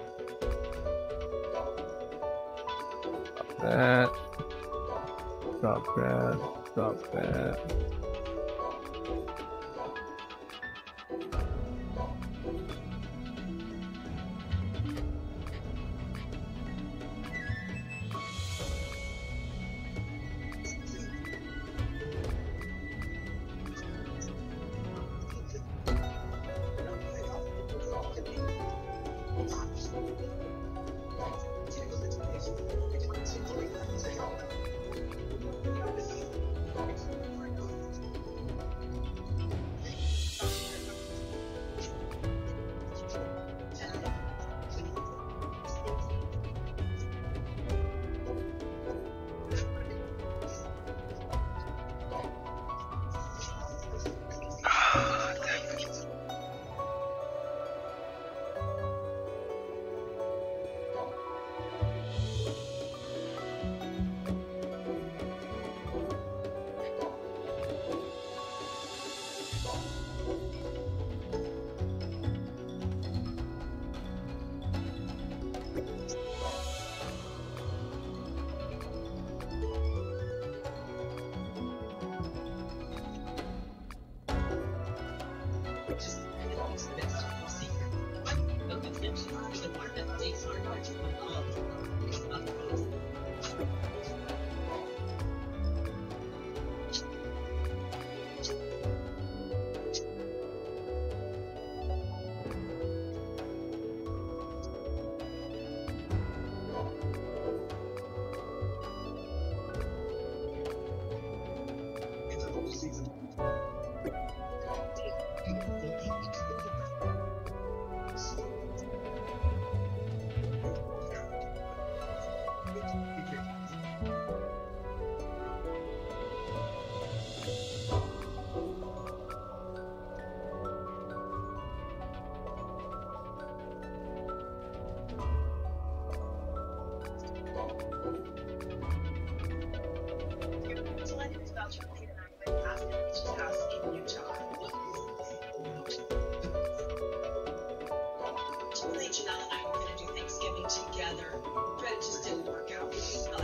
Stop that. Stop that. Stop that.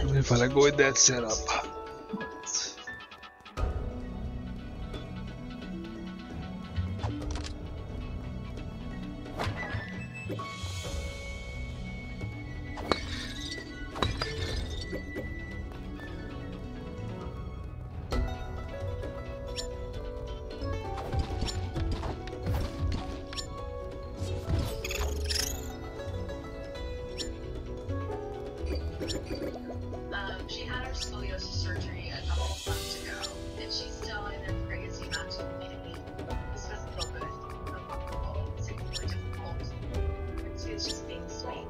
If I go with that setup. Um, she had her scoliosis surgery a couple of months ago, and she's still in a crazy amount of pain. This doesn't feel good. It's uncomfortable. It's really difficult. It's, it's just being sweet.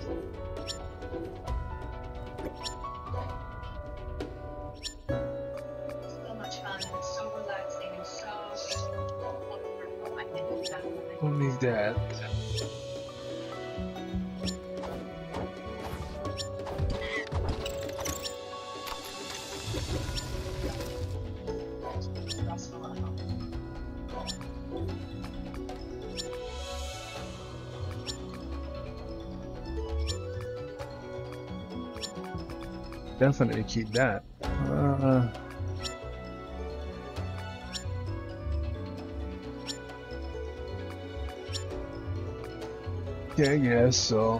It's so much fun. It's so relaxing and so wonderful. I think it's definitely. What is that? Definitely keep that. Uh, yeah, I guess so.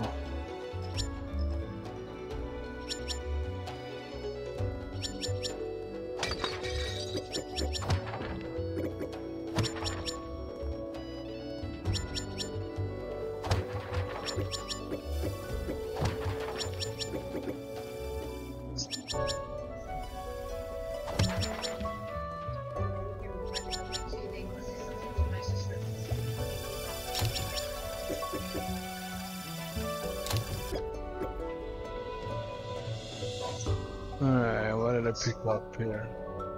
Alright, what did I pick up here?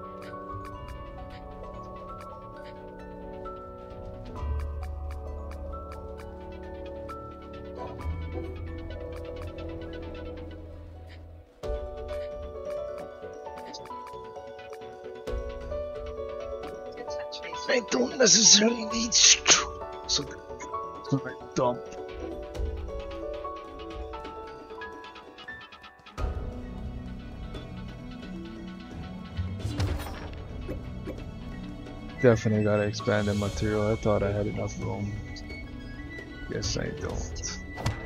I don't necessarily need straw, so so I dump. Definitely gotta expand the material. I thought I had enough room. Guess I don't.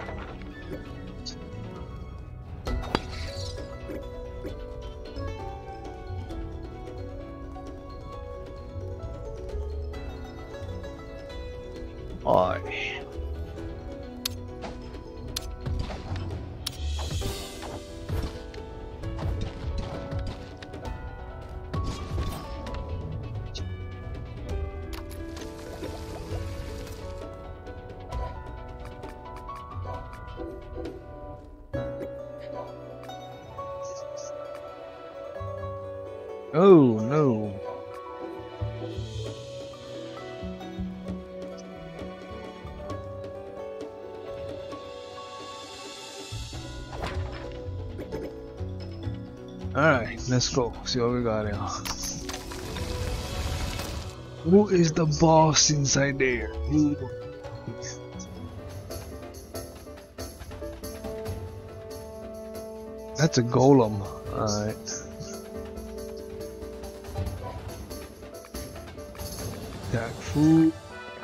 Aye. Oh no. Alright, let's go. See what we got here. Who is the boss inside there? Who? That's a golem. Alright. Attack food.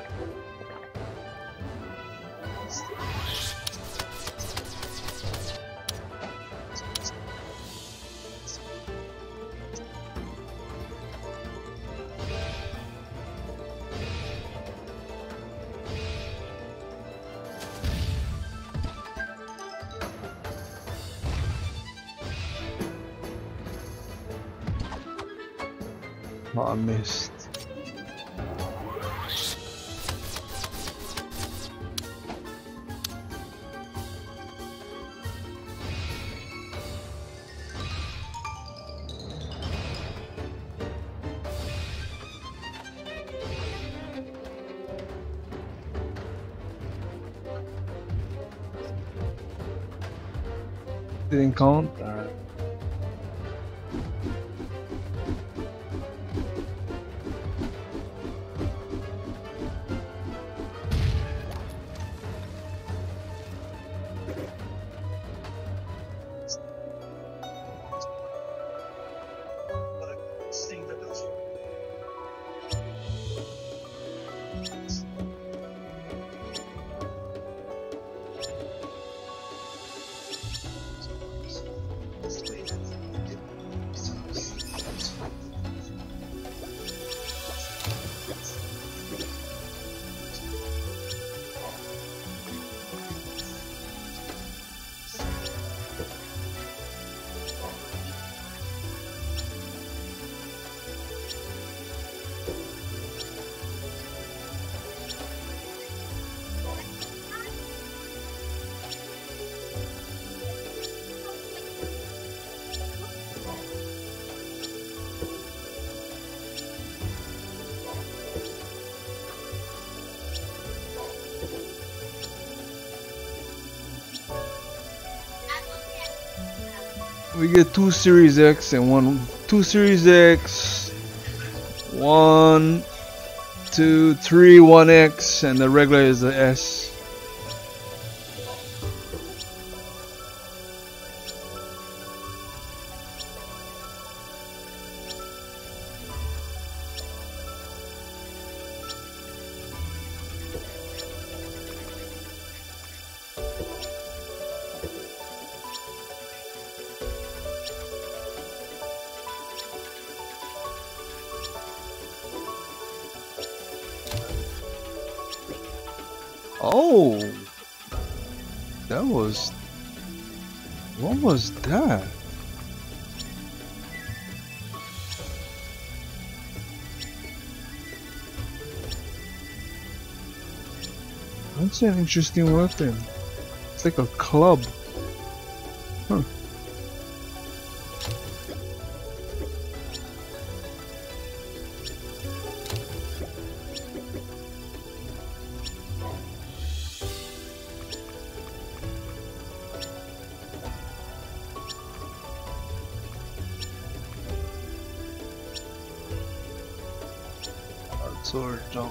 Oh, I missed. Didn't count? Alright. Sting that does. We get two Series X and one, two Series X, one, two, three, one X, and the regular is the S. Oh, that was, what was that? That's an interesting weapon. It's like a club. Huh. Sword jump.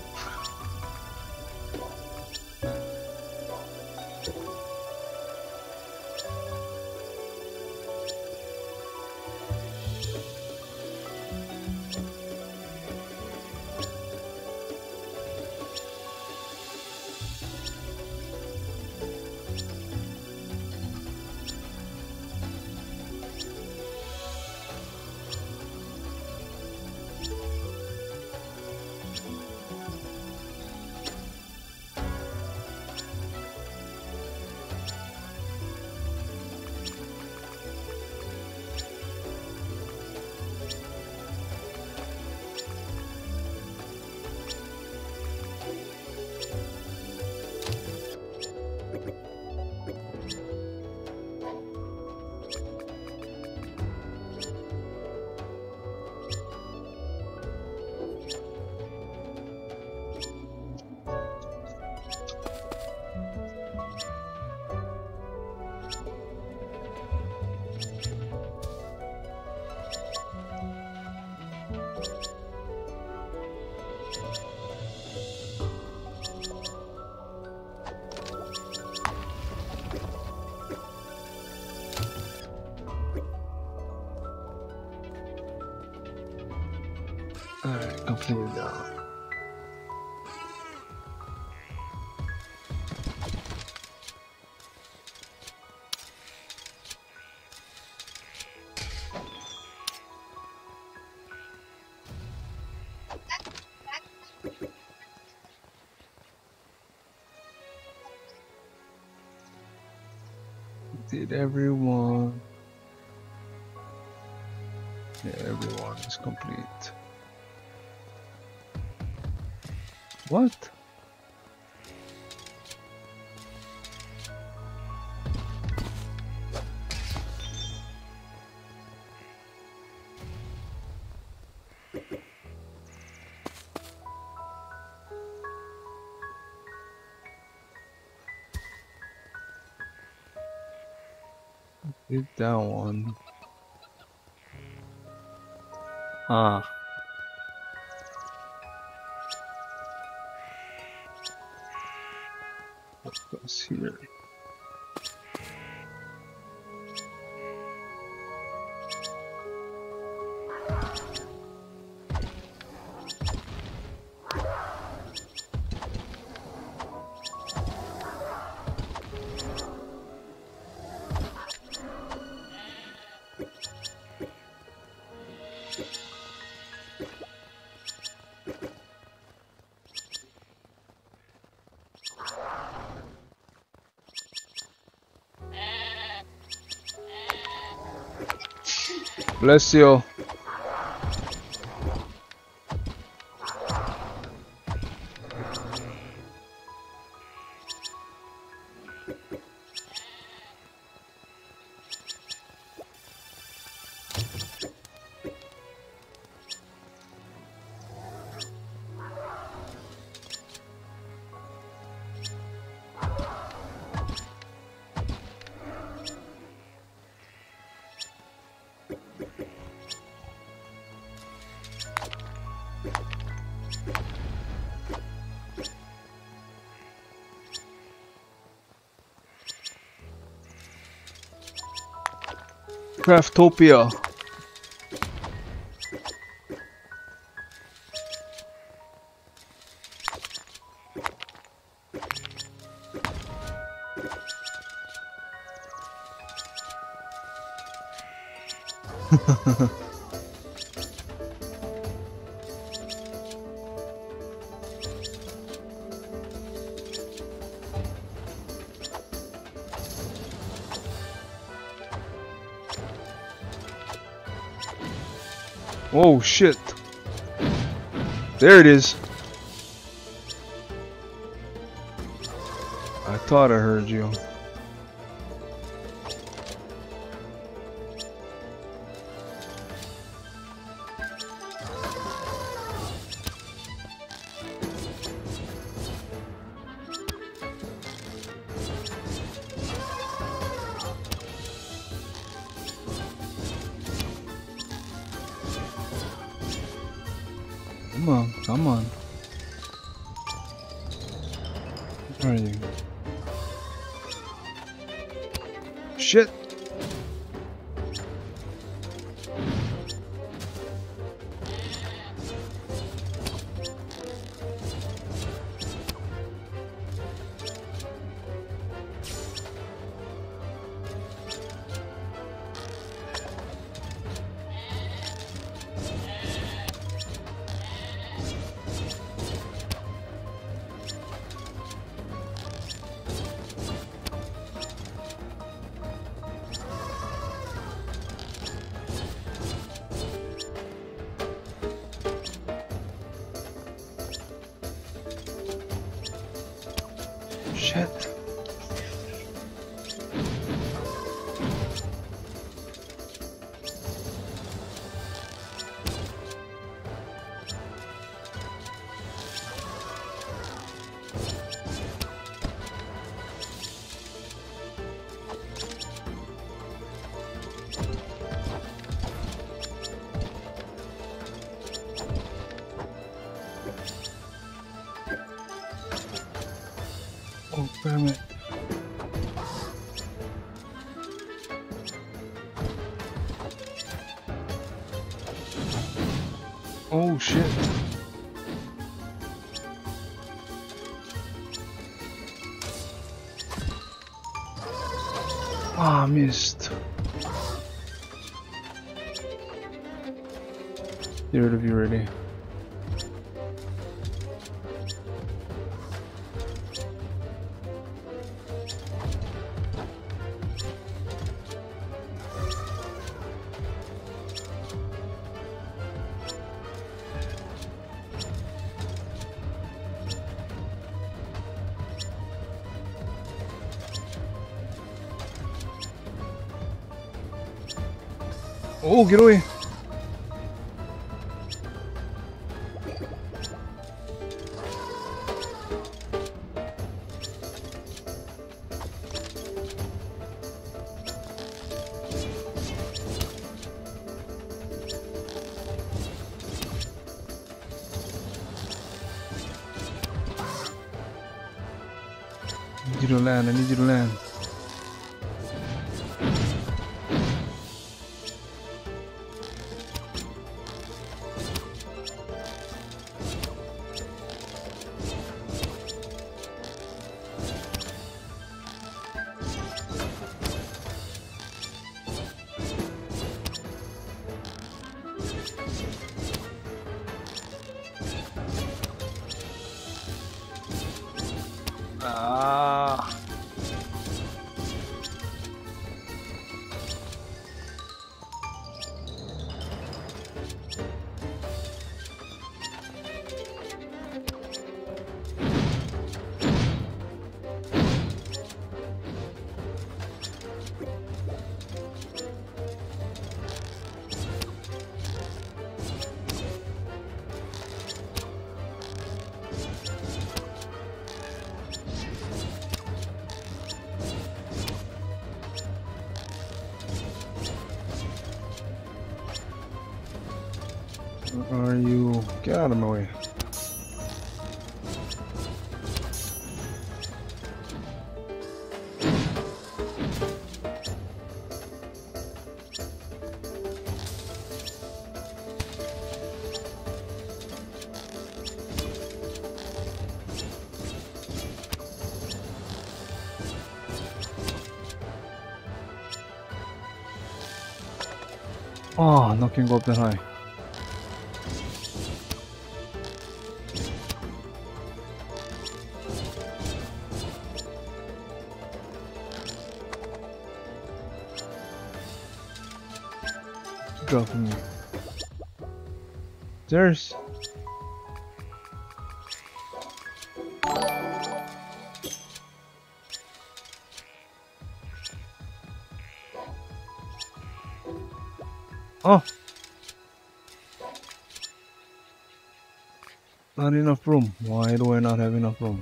Alright, completely down. Did everyone? Yeah, everyone is complete. What? Did that one. Ah. What goes here? Bless you. Craftopia. Oh shit. There it is. I thought I heard you. Come on, come on. Where are you? Shit! Shit. Oh, damn it. Oh, shit. Ah, oh, missed. Get rid of you already. Oh, get away! I need you to land, I need you to land. Ah. Where are you? Get out of my way. Oh, no can go up that high. Drop from me. There's. Oh! Not enough room. Why do I not have enough room?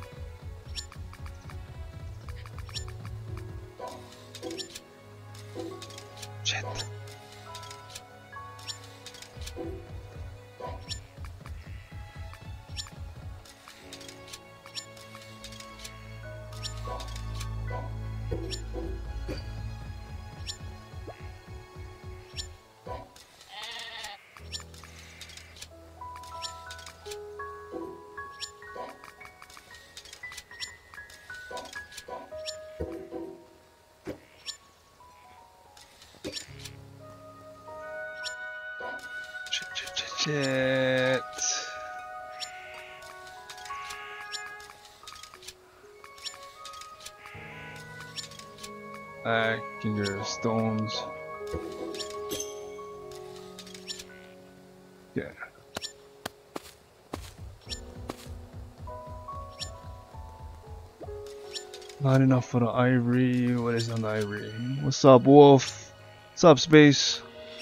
Shit. Shit, shit, shit, shit. I can get stones. Yeah. Not enough for the ivory. What is on the ivory? What's up, Wolf? What's up, Space?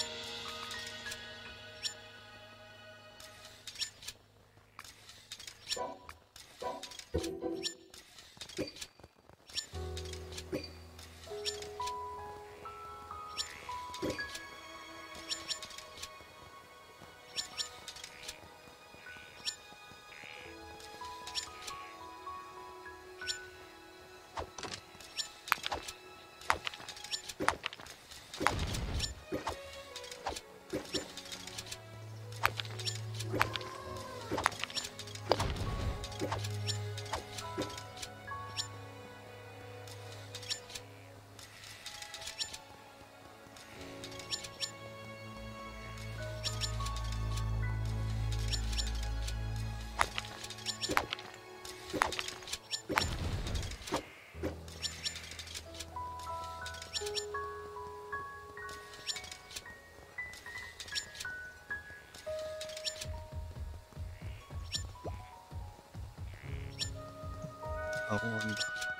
One.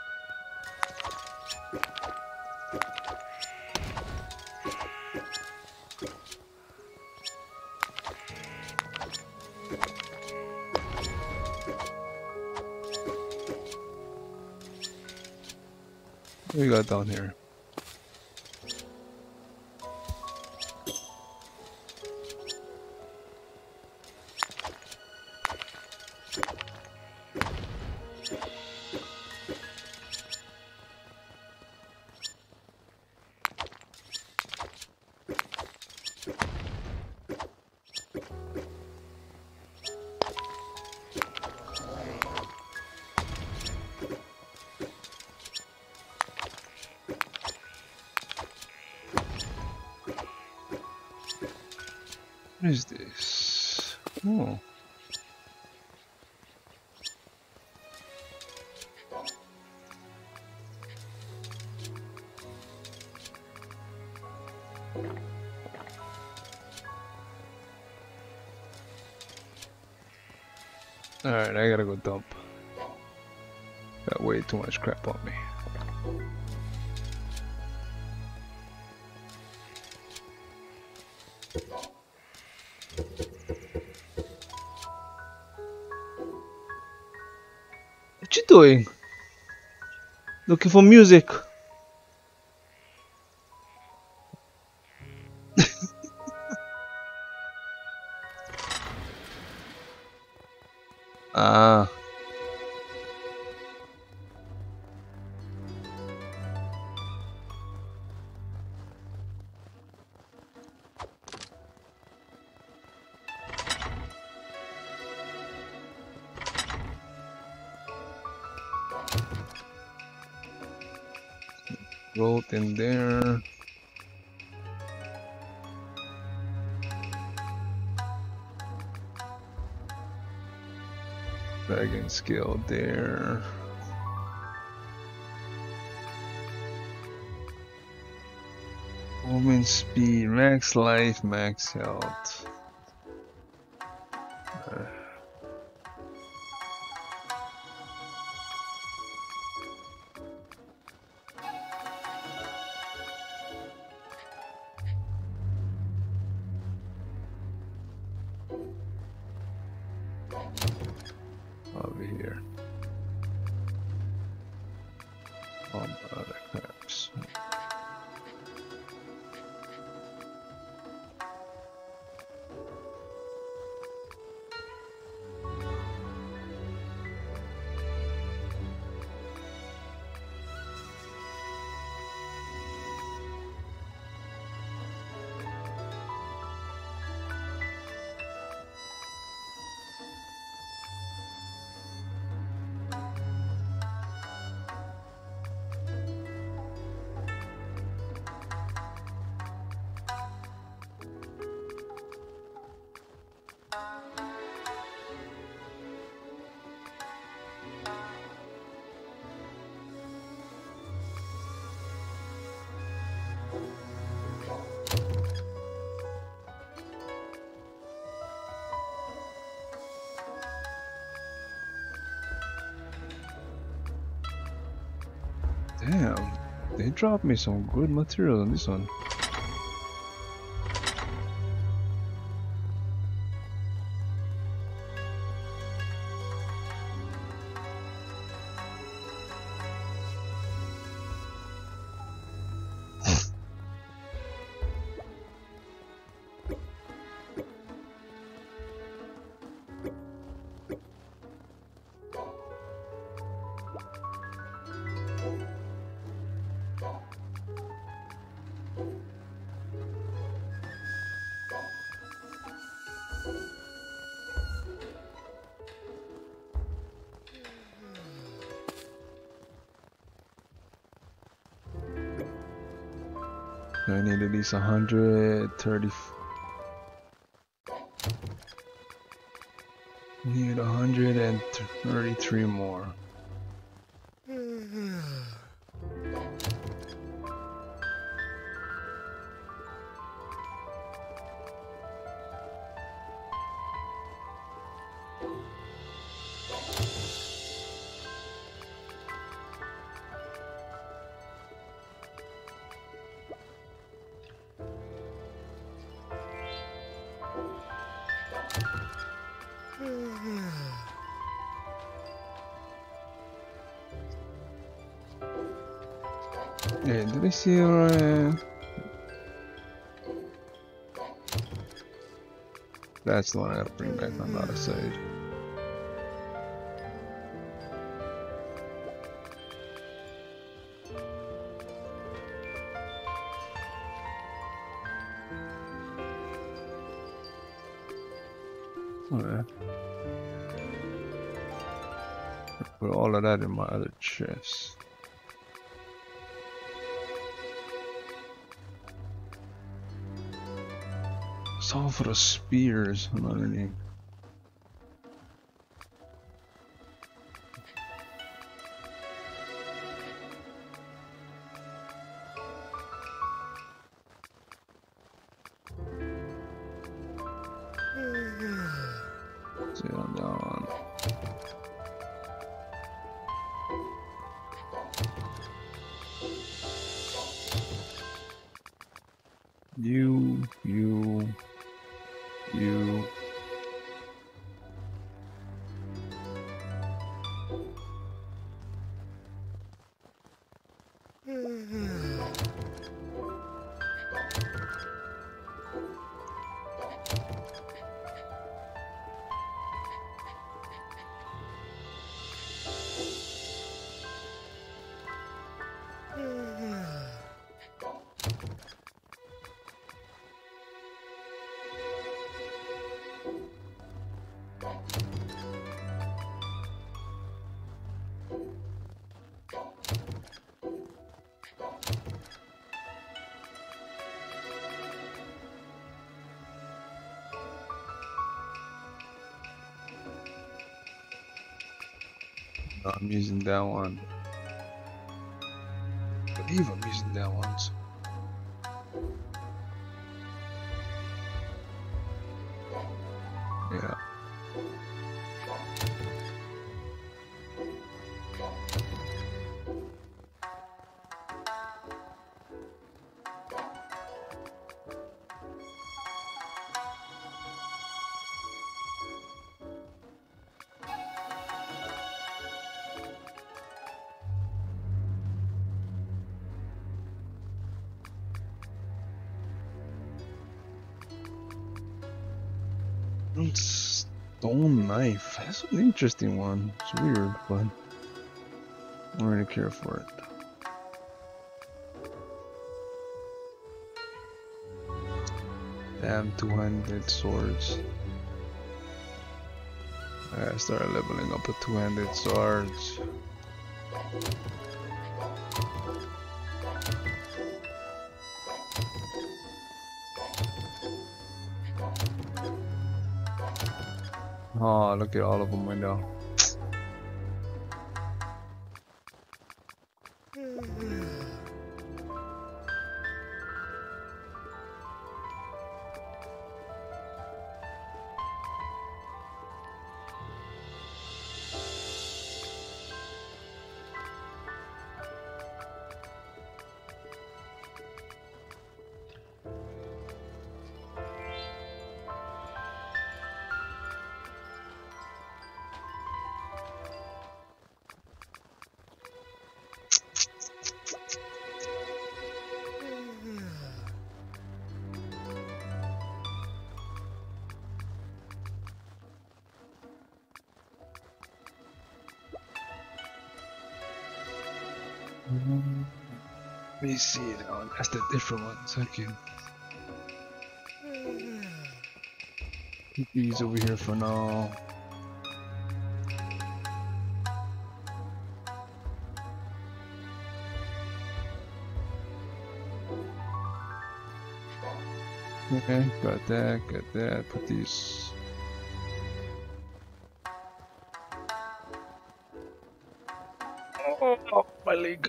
What we got down here? What is this? Oh. Alright, I gotta go dump. Got way too much crap on me. What you doing? Looking for music. Ah. Rolled in there. Dragon scale there. Movement speed, max life, max health. Uh, over here. All my other craps. Damn, they dropped me some good material on this one. I need at least one hundred thirty. Need one hundred thirty-three more. Yeah, did I see Orion? That's the one I gotta bring back on the other side. Alright. Put all of that in my other chest. It's all for the spears. I'm not really. See on that one. You, you, you. No, I'm using that one. I believe I'm using that one. So. Yeah. Stone knife. That's an interesting one. It's weird, but I don't really care for it. Damn, two-handed swords. I gotta start leveling up with two-handed swords. Oh, look at all of them window. Let me see now. That's the different ones. I can keep these over here for now. Okay, got that, got that. Put these. Oh, my leg.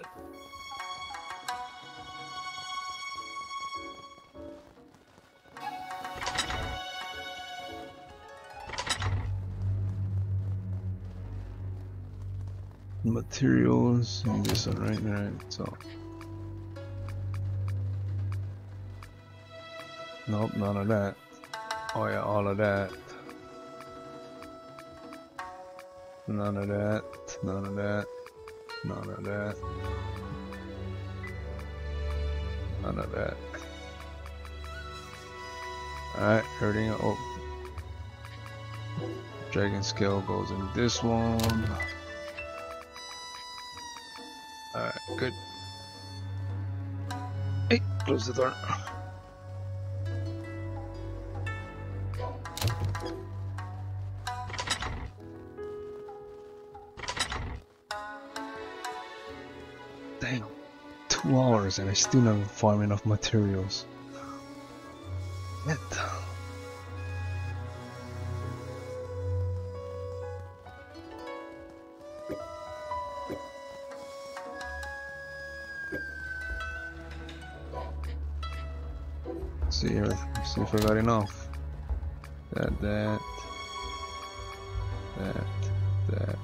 Materials and this one, right? Right. So, nope, none of that. Oh yeah, all of that. None of that. None of that. None of that. None of that. Alright, everything. Oh, dragon scale goes in this one. Alright, good. Hey, close the door. Damn, two hours and I still haven't farmed enough materials. Yet. see here. Let's see if I got enough. That, that, that, that.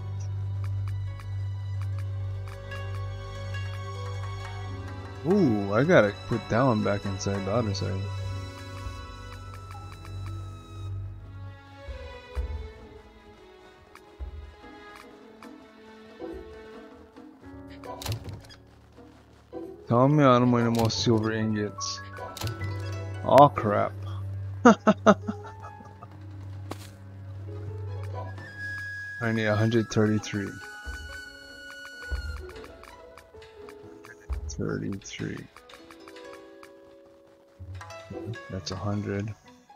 Ooh, I gotta put that one back inside the other side. Tell me I don't want more silver ingots. Oh crap. I need one hundred thirty-three. thirty-three. That's a hundred.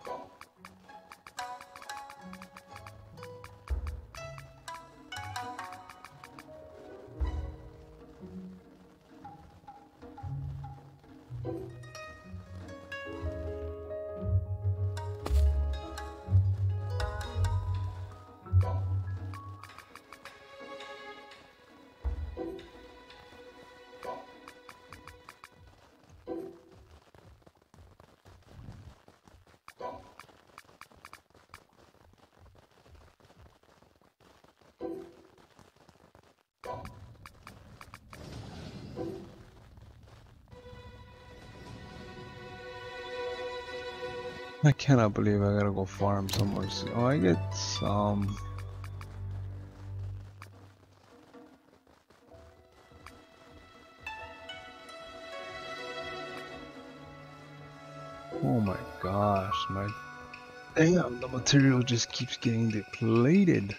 I cannot believe I gotta go farm somewhere soon. Oh, I get some. Oh my gosh, my damn, the material just keeps getting depleted.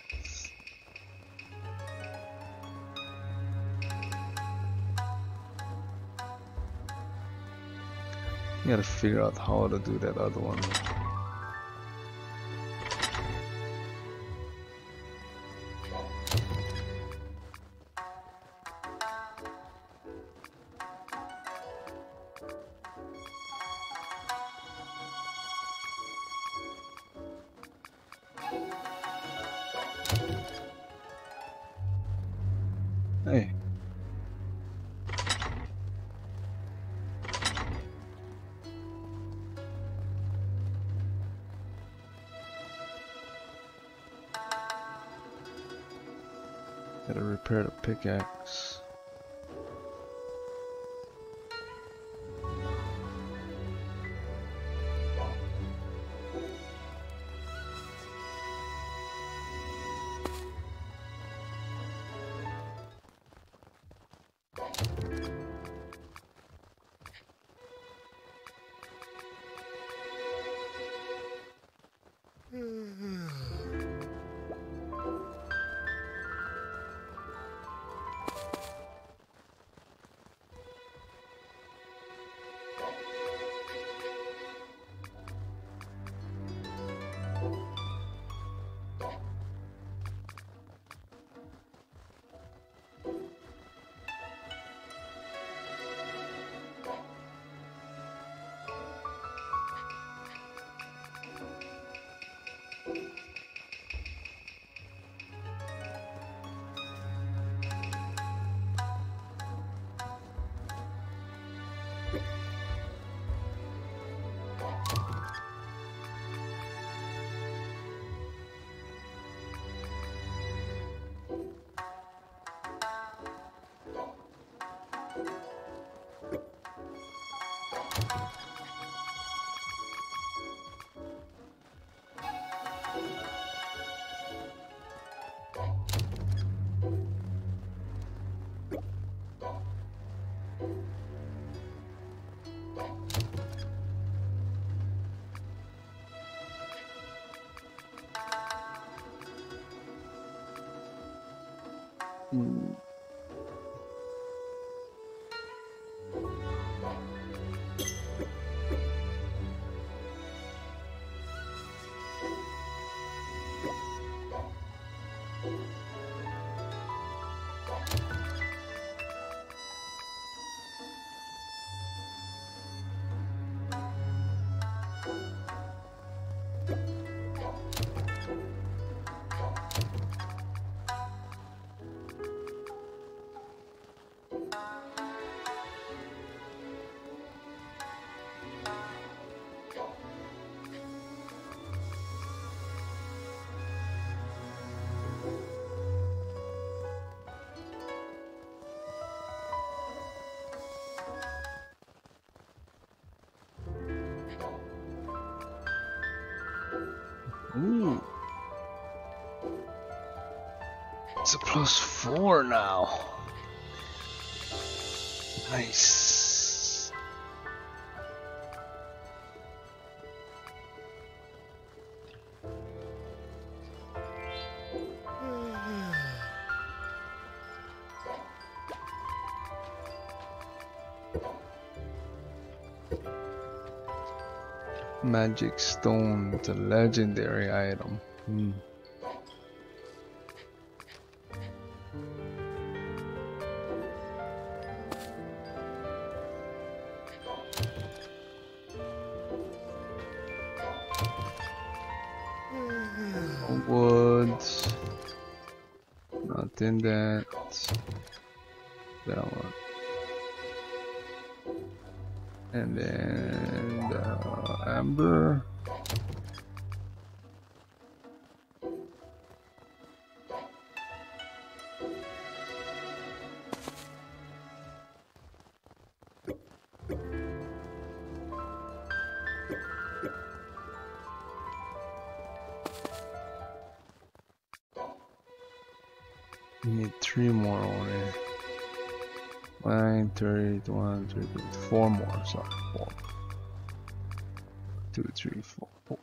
I gotta figure out how to do that other one. Hey. Gotta repair the pickaxe. Mm. It's a plus four now. Nice. Magic stone, it's a legendary item. Hmm. Woods. Nothing that. That one. And then the amber. We need three more on it. Nine, three, one, three, three, four more. Sorry, four. Two, three, four. four.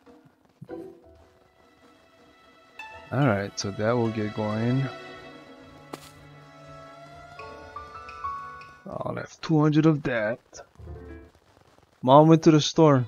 All right, so that will get going. I'll have two hundred of that. Mom went to the store.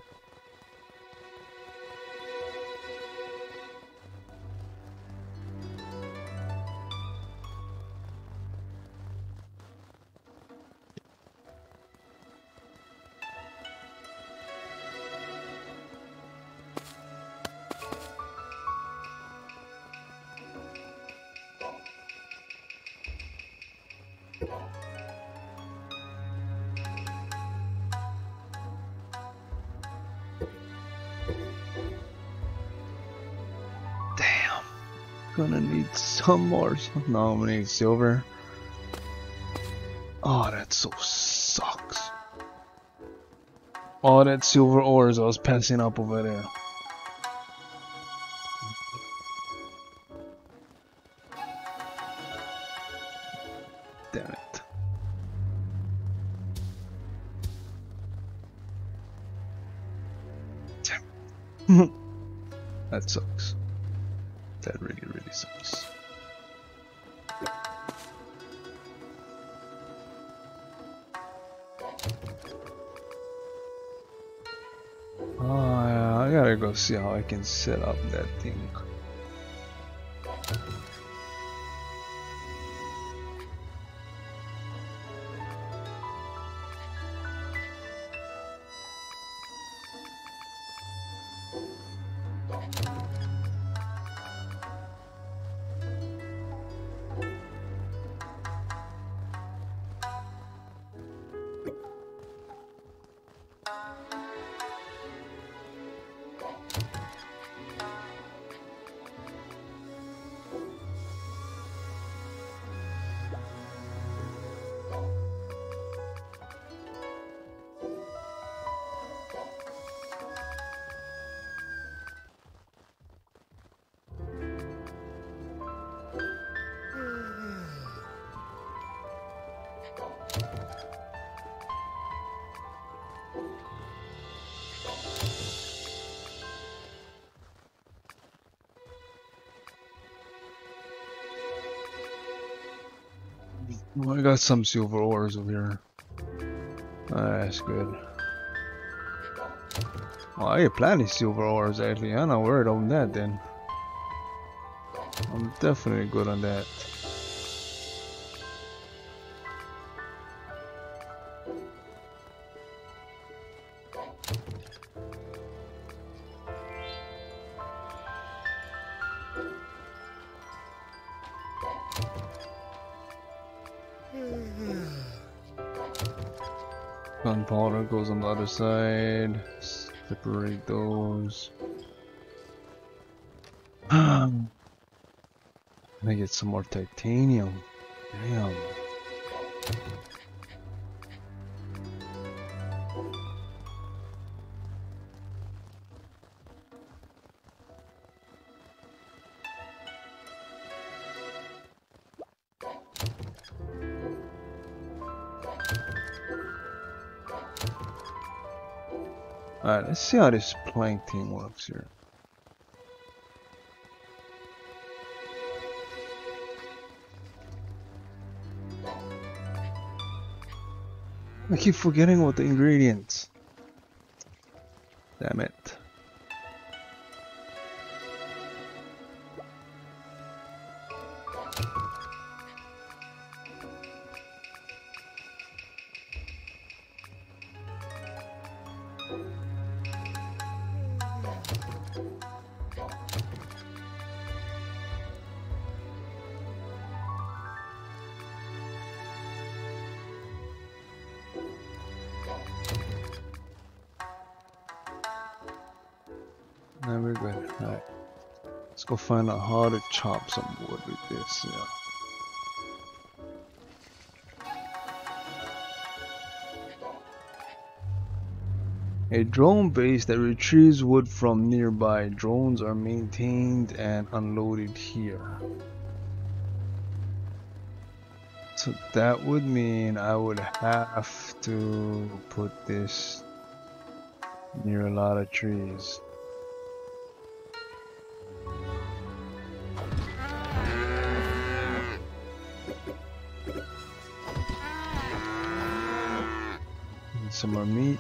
Gonna need some more. No, I'm gonna need silver. Oh, that so sucks. All that silver ores I was passing up over there. Damn it. Damn. That sucks. That really, really sucks. Oh, yeah, I gotta go see how I can set up that thing. Well, I got some silver ores over here. Ah, that's good. Well, I get plenty of silver ores actually. I'm not worried on that then. I'm definitely good on that. Gunpowder goes on the other side. Separate those. Can I get some more titanium? Damn. Alright, let's see how this plank thing works here. I keep forgetting about the ingredients. Damn it. Now we're good. Alright. Let's go find out how to chop some wood with this. Yeah. A drone base that retrieves wood from nearby drones are maintained and unloaded here. So that would mean I would have to put this near a lot of trees. Need some more meat.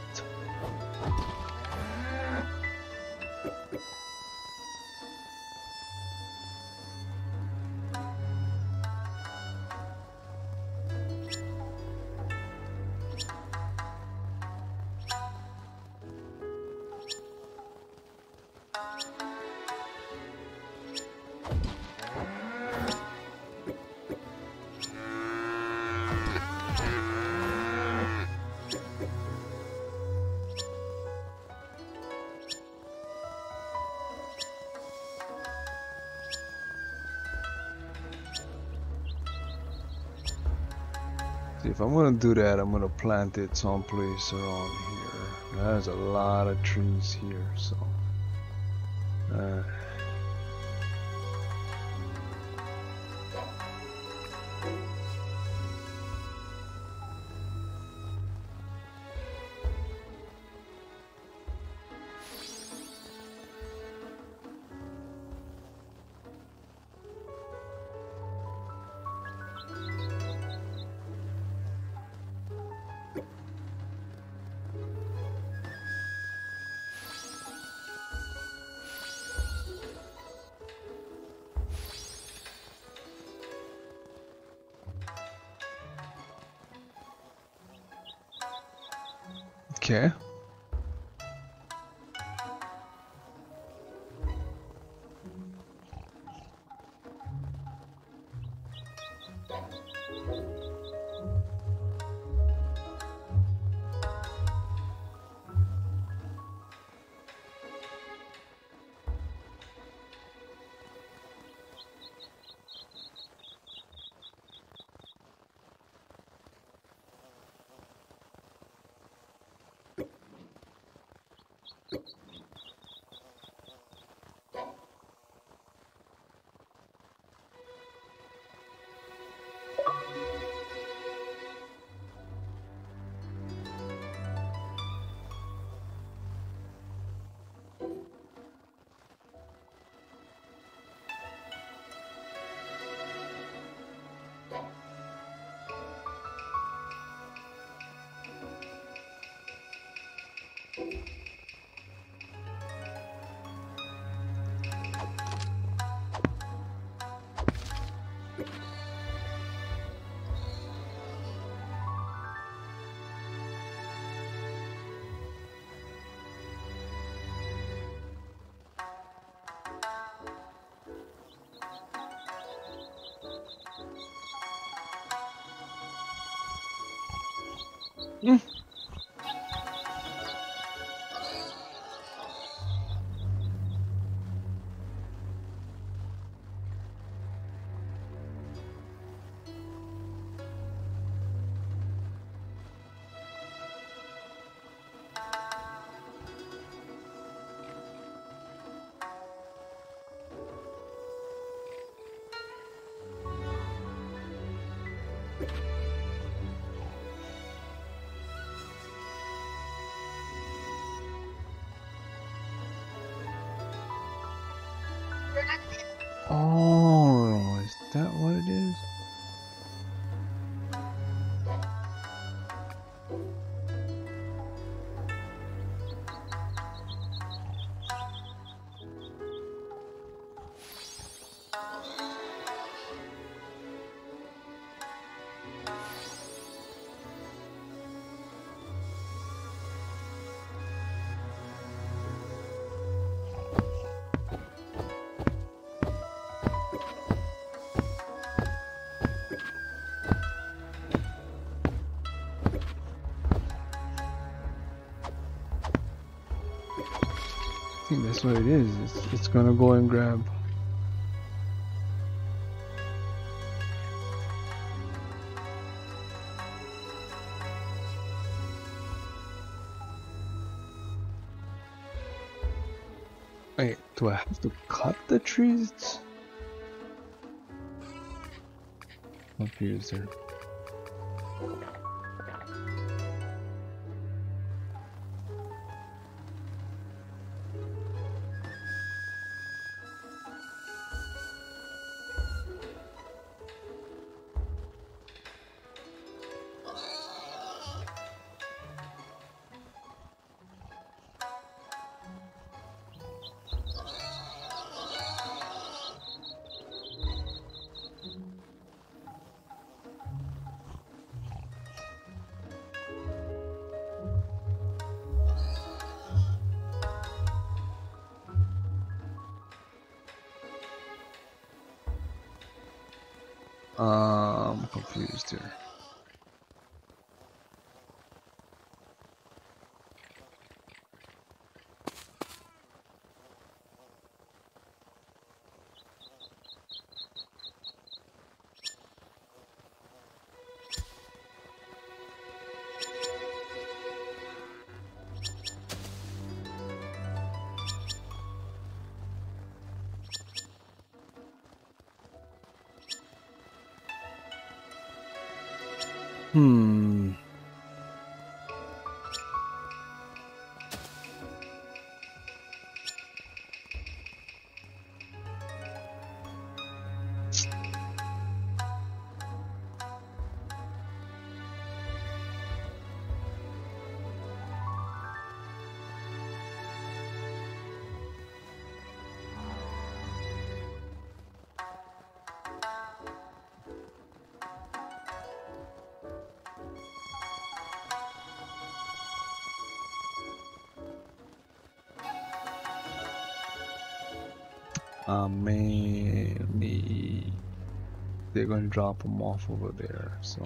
If I'm gonna do that, I'm gonna plant it someplace around here. There's a lot of trees here, so. Uh, Okay. Mm. Oh, is that what it is? I think that's what it is. It's, it's gonna go and grab. Wait, do I have to cut the trees? Confused there. Um, I'm confused here. Hmm. Uh, mainly they're going to drop them off over there, so.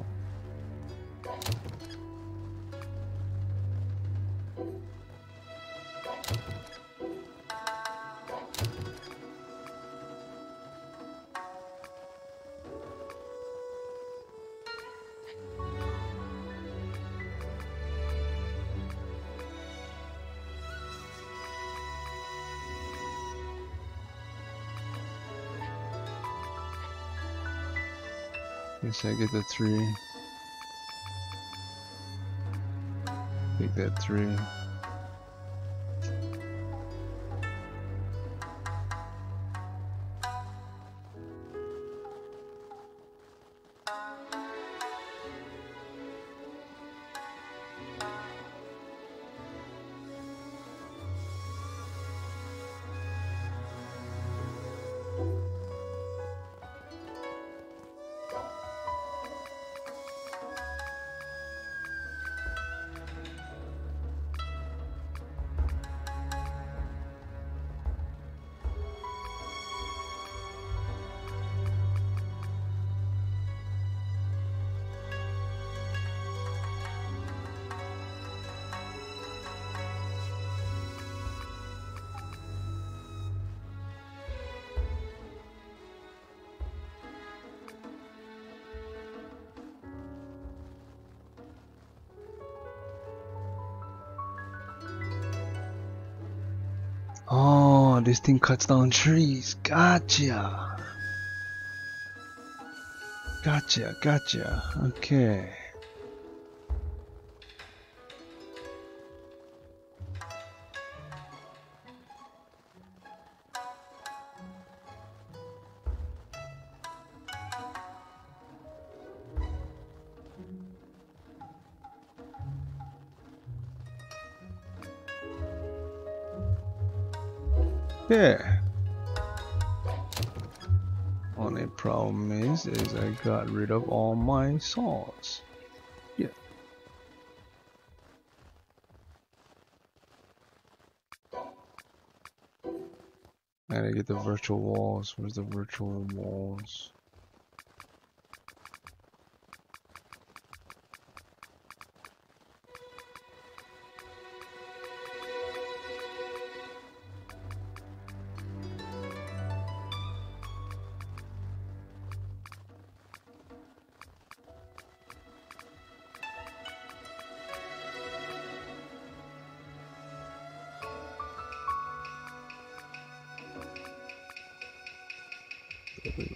Guess I get the three. Take that three. Oh, this thing cuts down trees. Gotcha. Gotcha, gotcha. Okay. Yeah. Only problem is, is I got rid of all my saws. Yeah. I gotta get the virtual walls. Where's the virtual walls? There we go.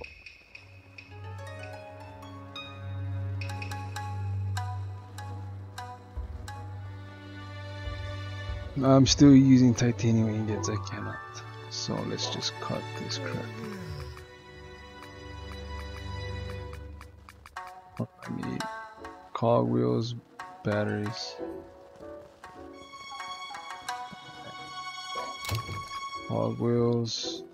I'm still using titanium ingots, I cannot. So let's just cut this crap. I need cogwheels, batteries. Cogwheels.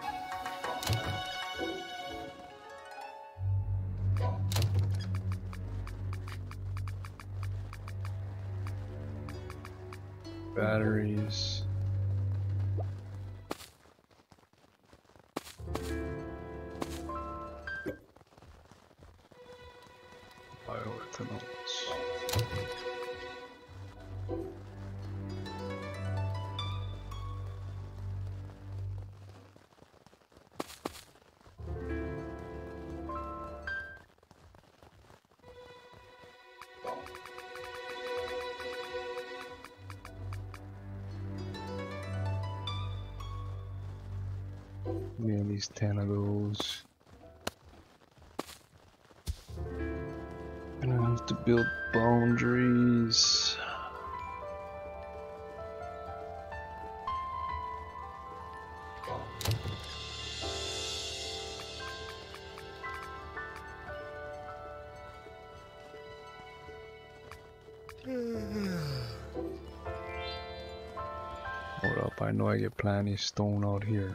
Batteries. Bioethanol. Give me at least ten of those. Gonna have to build boundaries. Hold up, I know I get plenty of stone out here.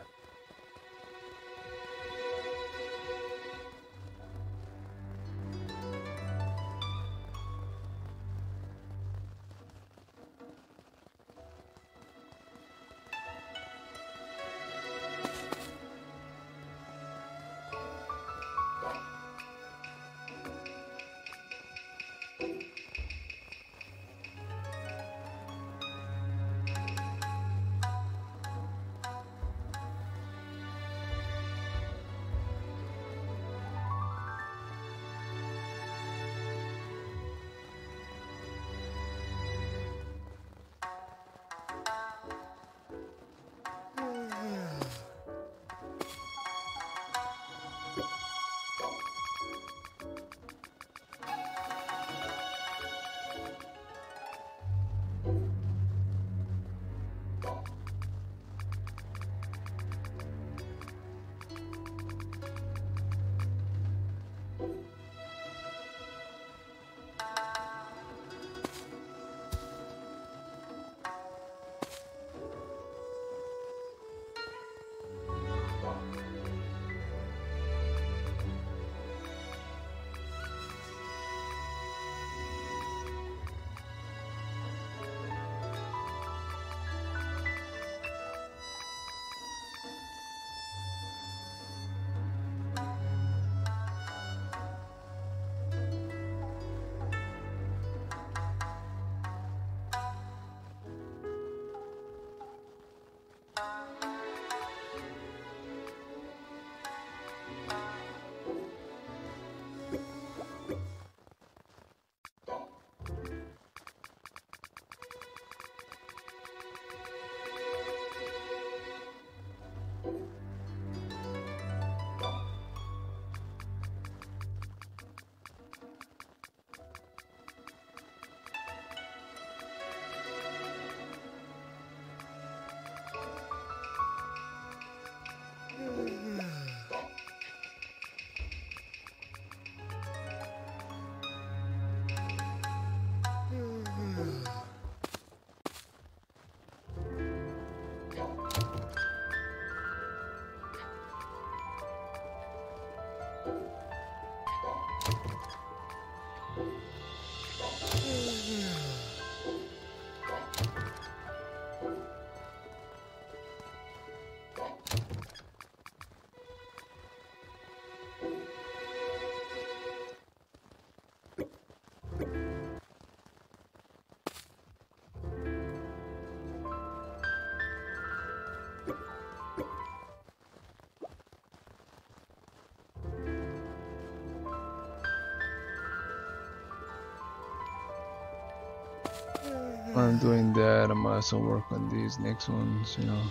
I'm doing that. I might also work on these next ones, you know.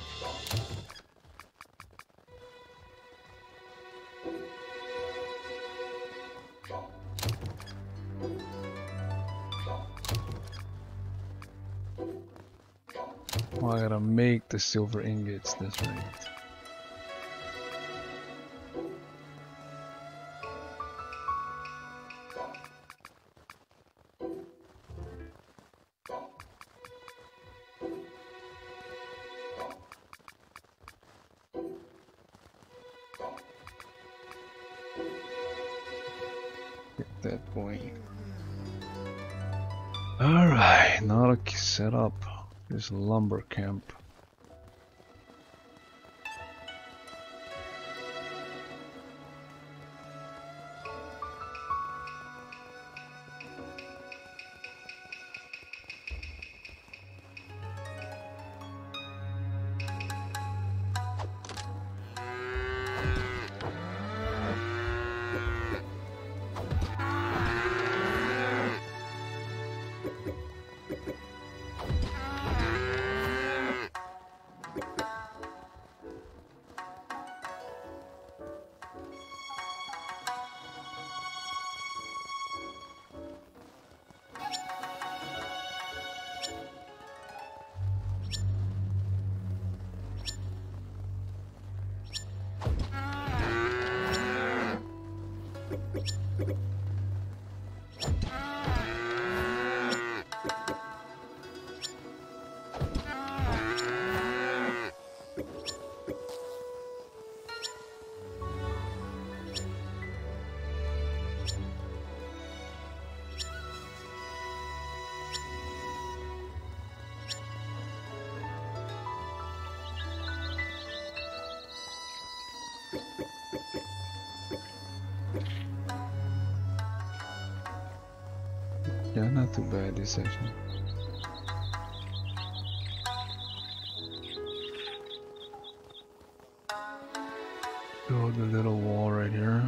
Oh, I gotta make the silver ingots, that's right. Get that going. Alright, now to set up this lumber camp. Yeah, not too bad this section. Build a little wall right here.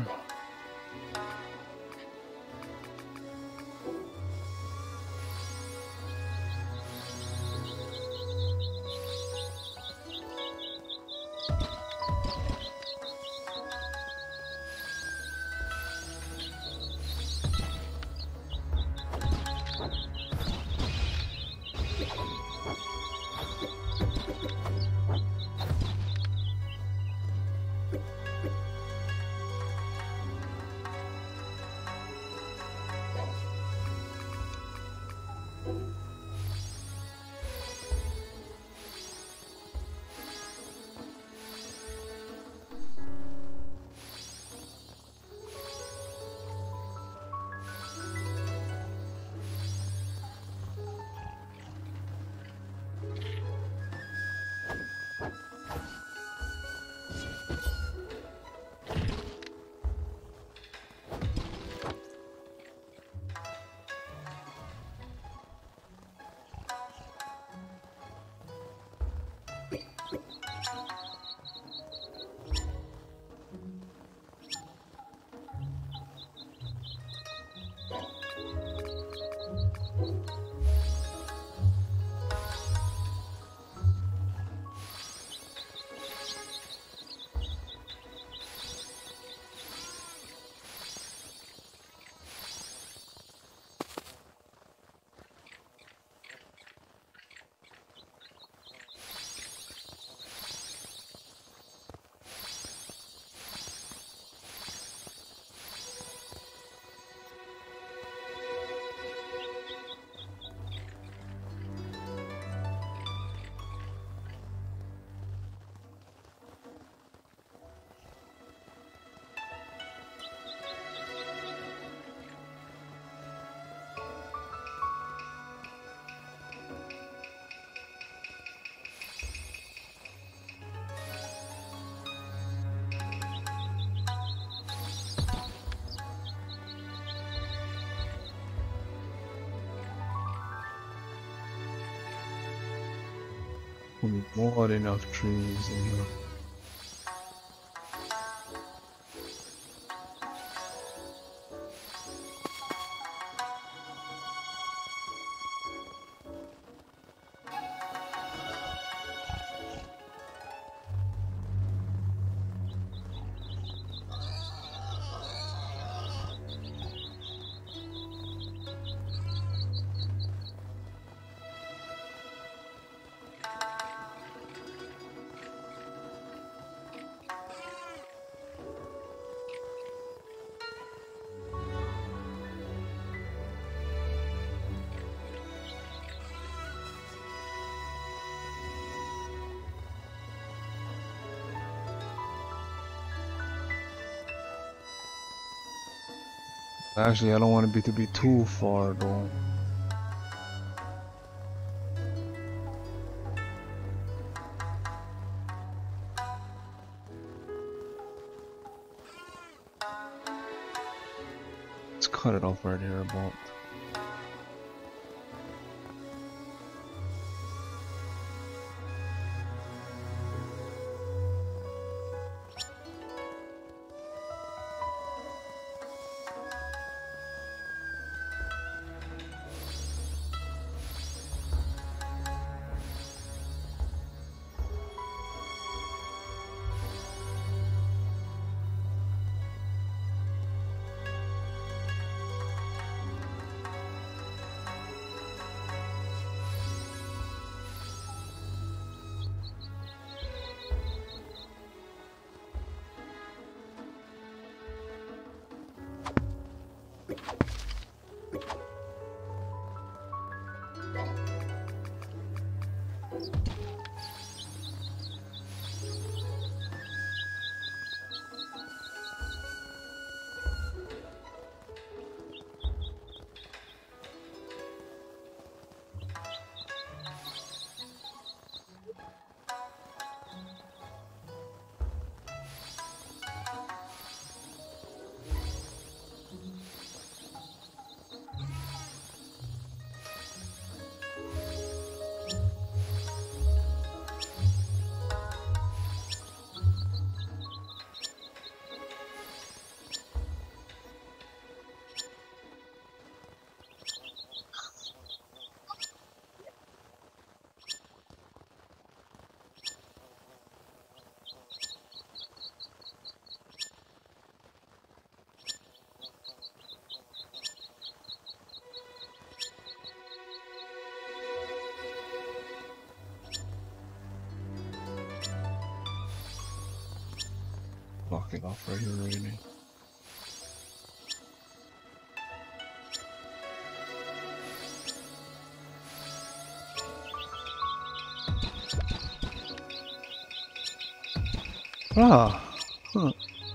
More than enough trees in here. Actually, I don't want it be to be too far though. Let's cut it off right here about. Block it off right here, really. Ah, huh.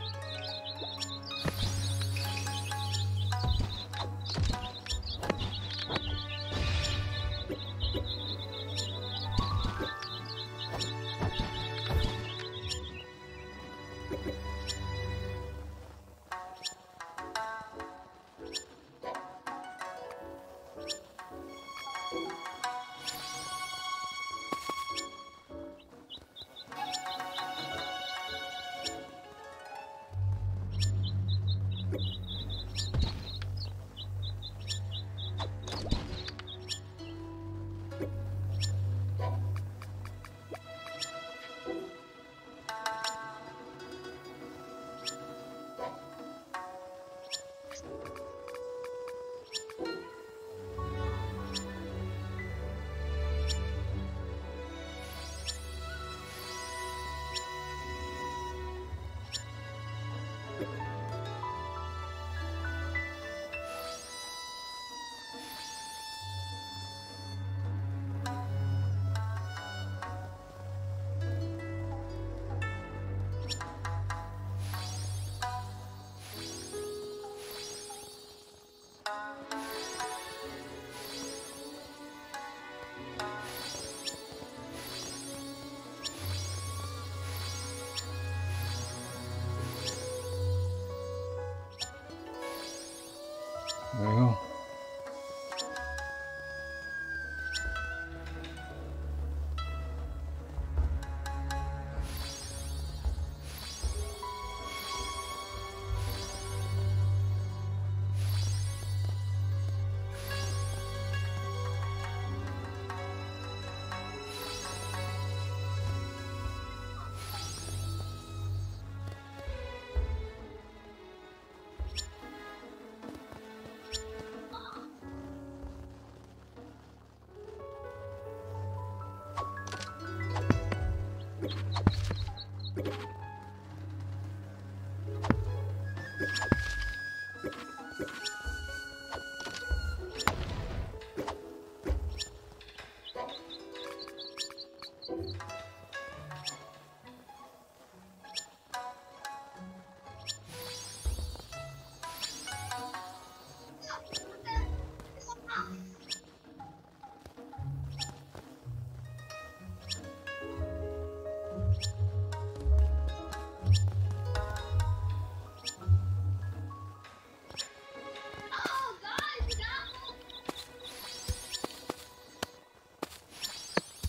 There you go.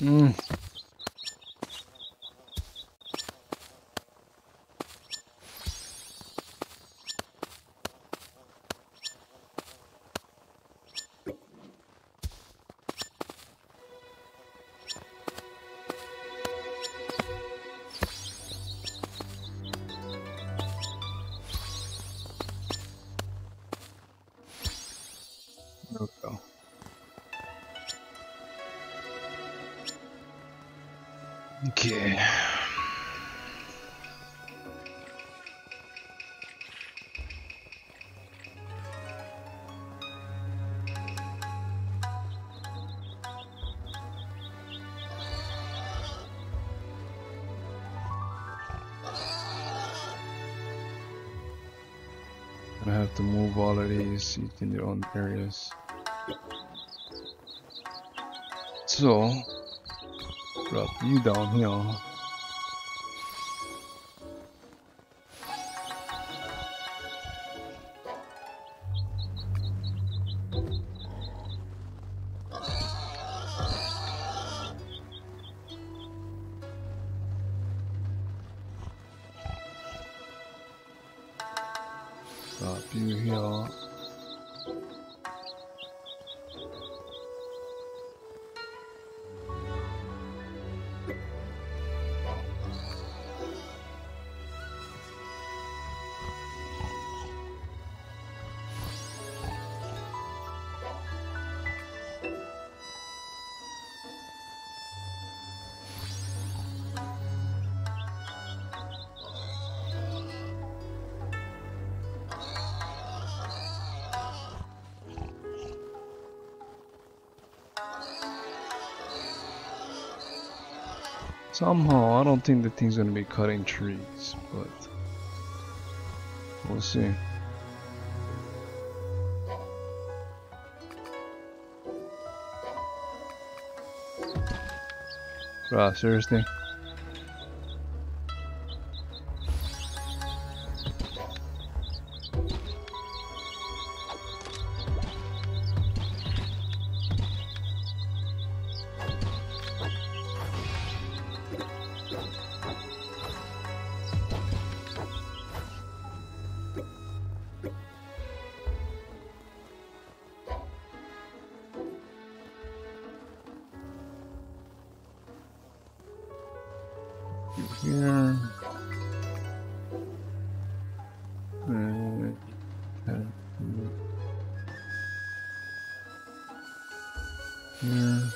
Mm. There we go. Okay. I have to move all of these in their own areas. So, drop you down here. Drop you here. Somehow, I don't think the thing's gonna be cutting trees, but we'll see. Ah, seriously? Here. And here.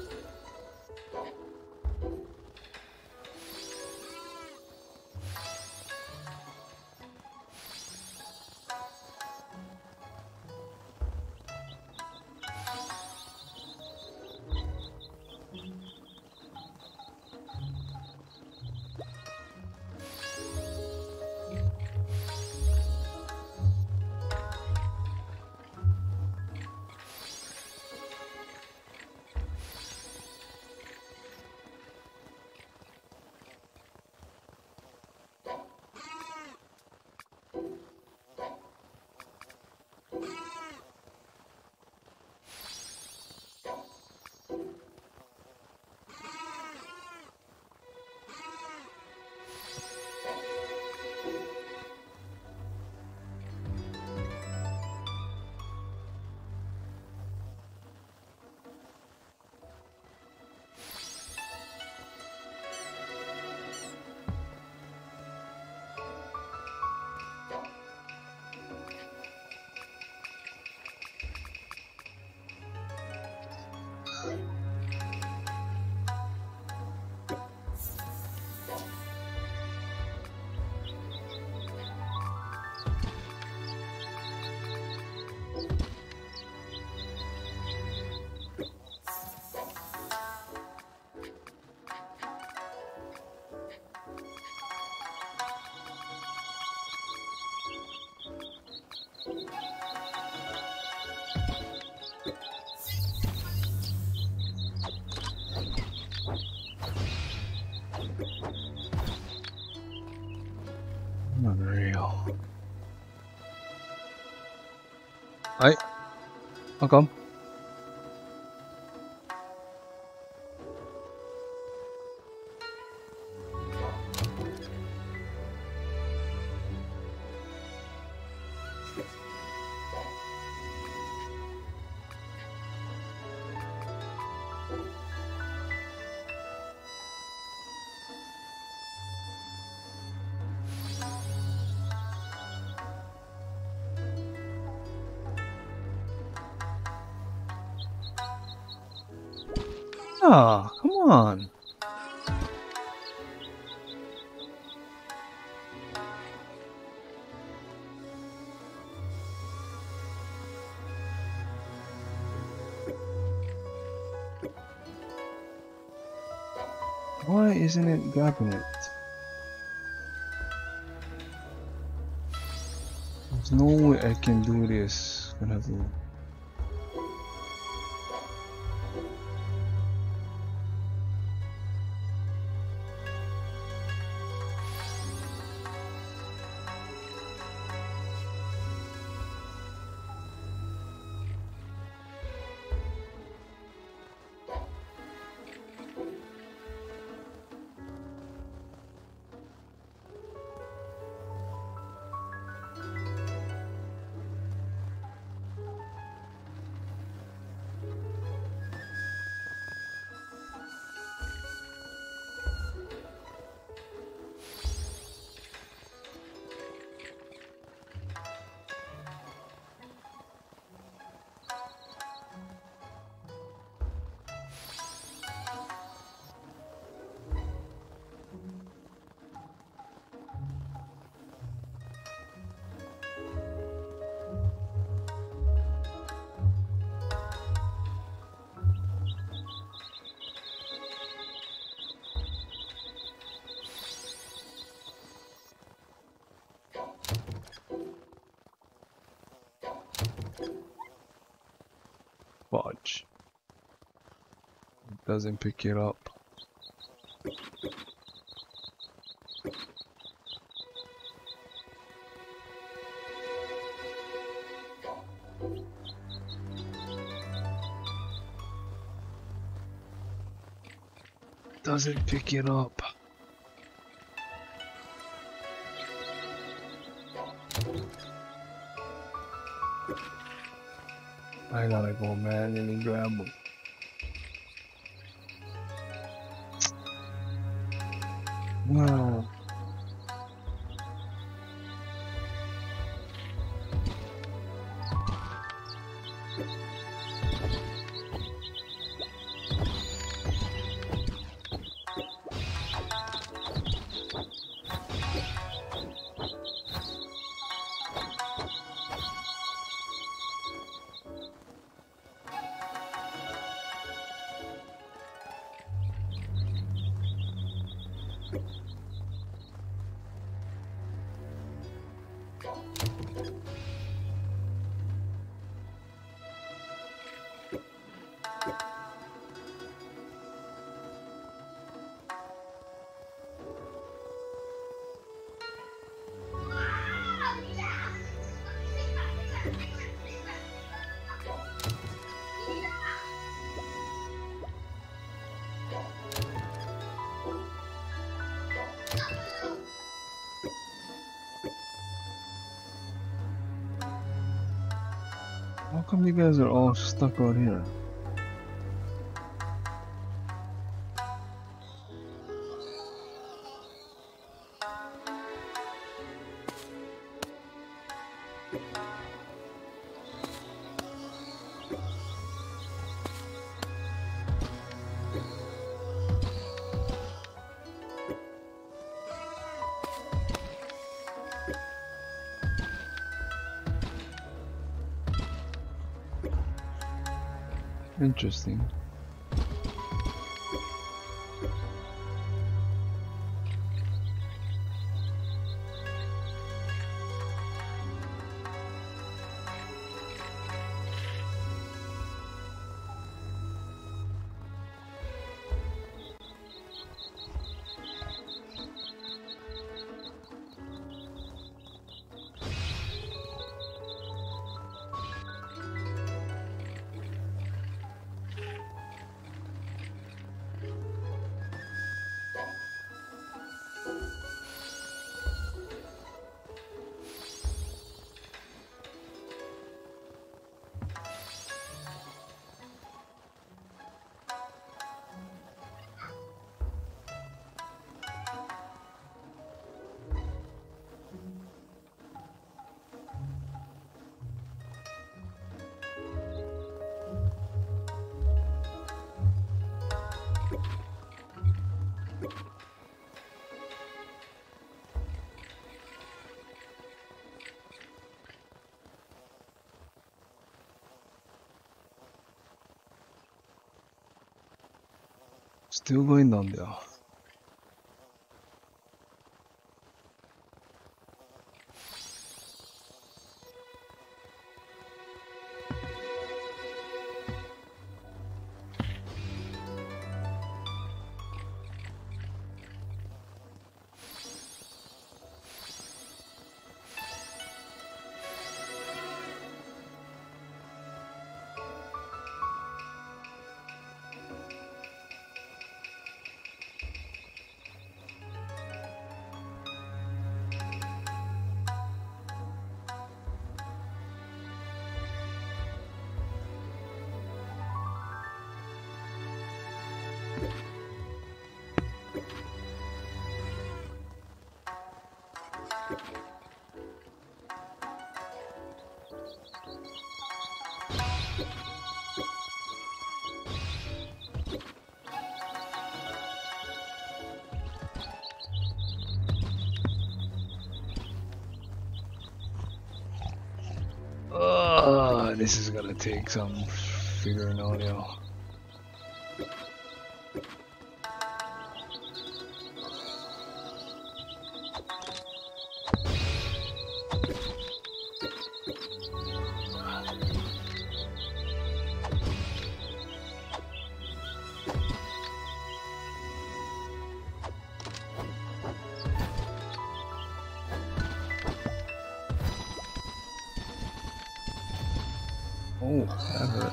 Unreal. Hey, how come? Ah, come on. Why isn't it grabbing it? There's no way I can do this. Gonna have to. Fudge. It doesn't pick it up. Doesn't pick it up. I gotta go manually grab them. Wow. How come you guys are all stuck out here? Interesting. Still going down there. Uh, this is gonna take some figuring out, yo. Oh, that hurt.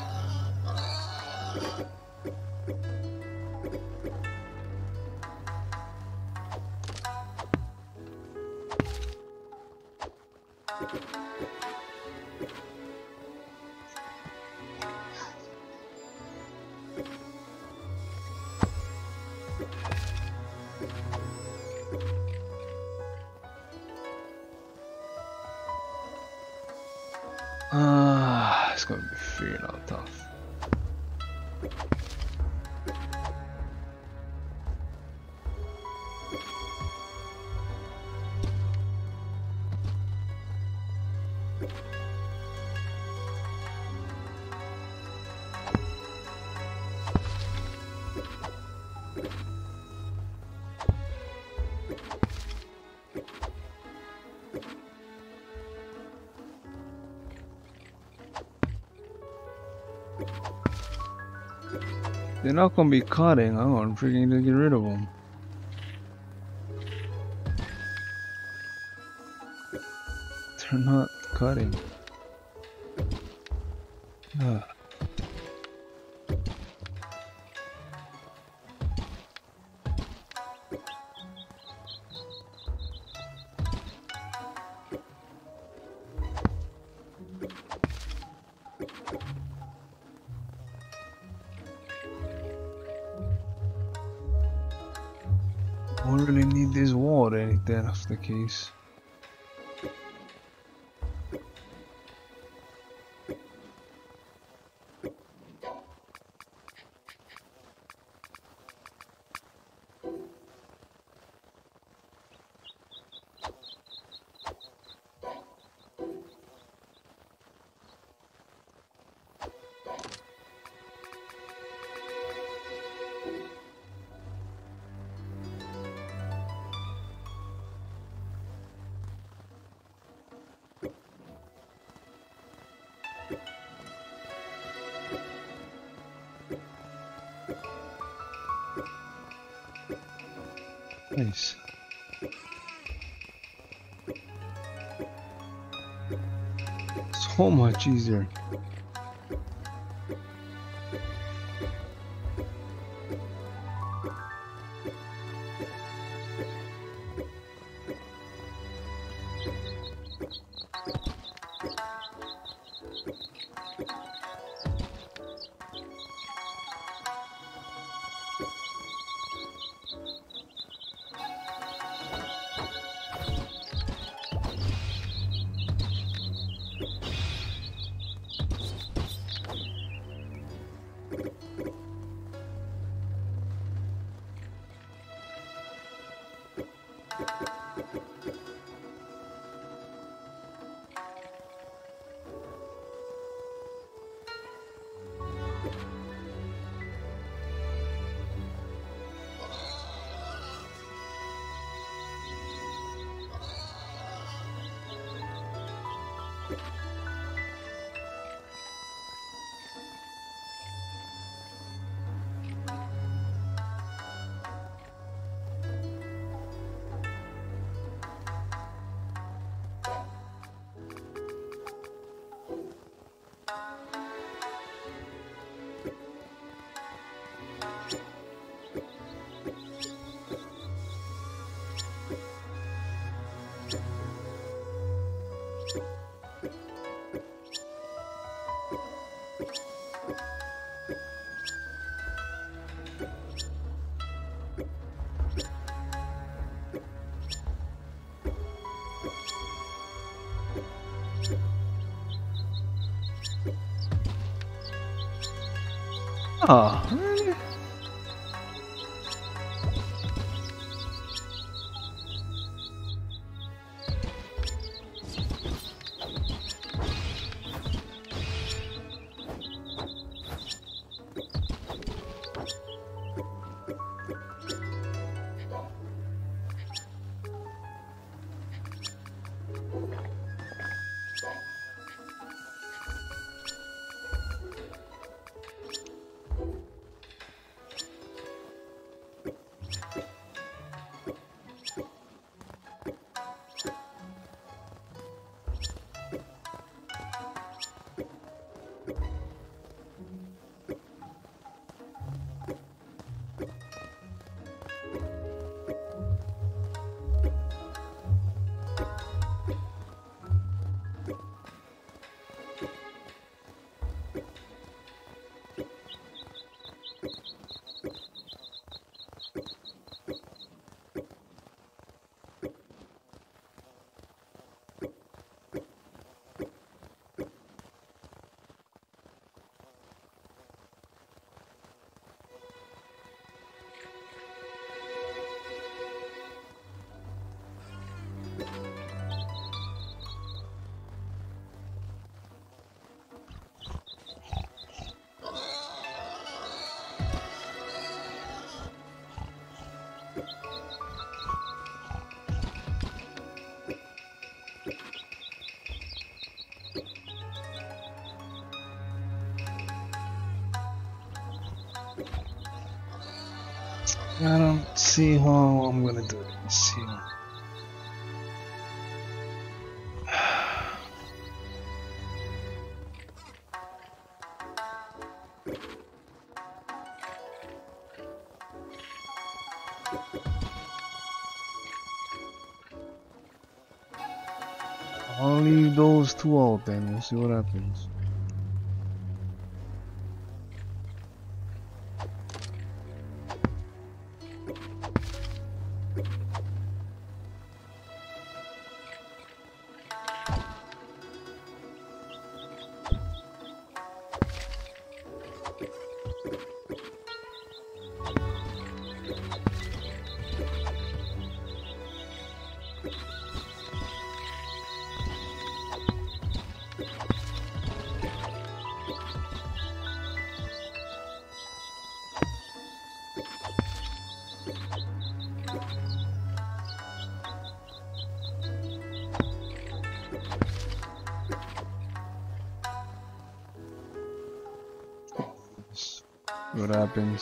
Ah, it's gonna be figuring out tough. They're not gonna be cutting. I'm gonna freaking to get rid of them. They're not cutting. Ah. I don't really need this wall or anything, that's the case. Nice. So much easier. Oh, really? I don't see how I'm gonna do it. Let's see. I'll leave those two out then. We'll see what happens. What happens?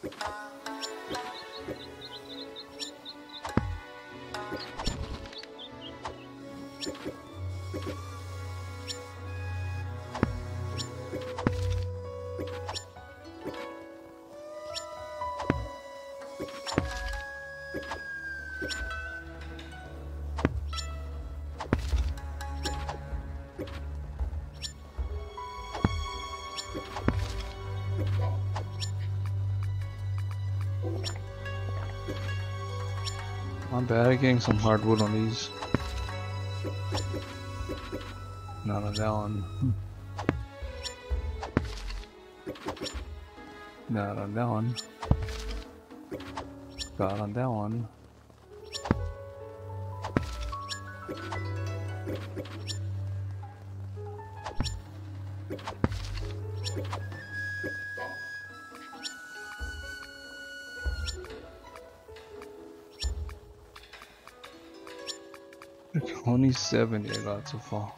Not bad at getting some hardwood on these. Not on that one. Not on that one. Got on that one. Only seventy I got so far.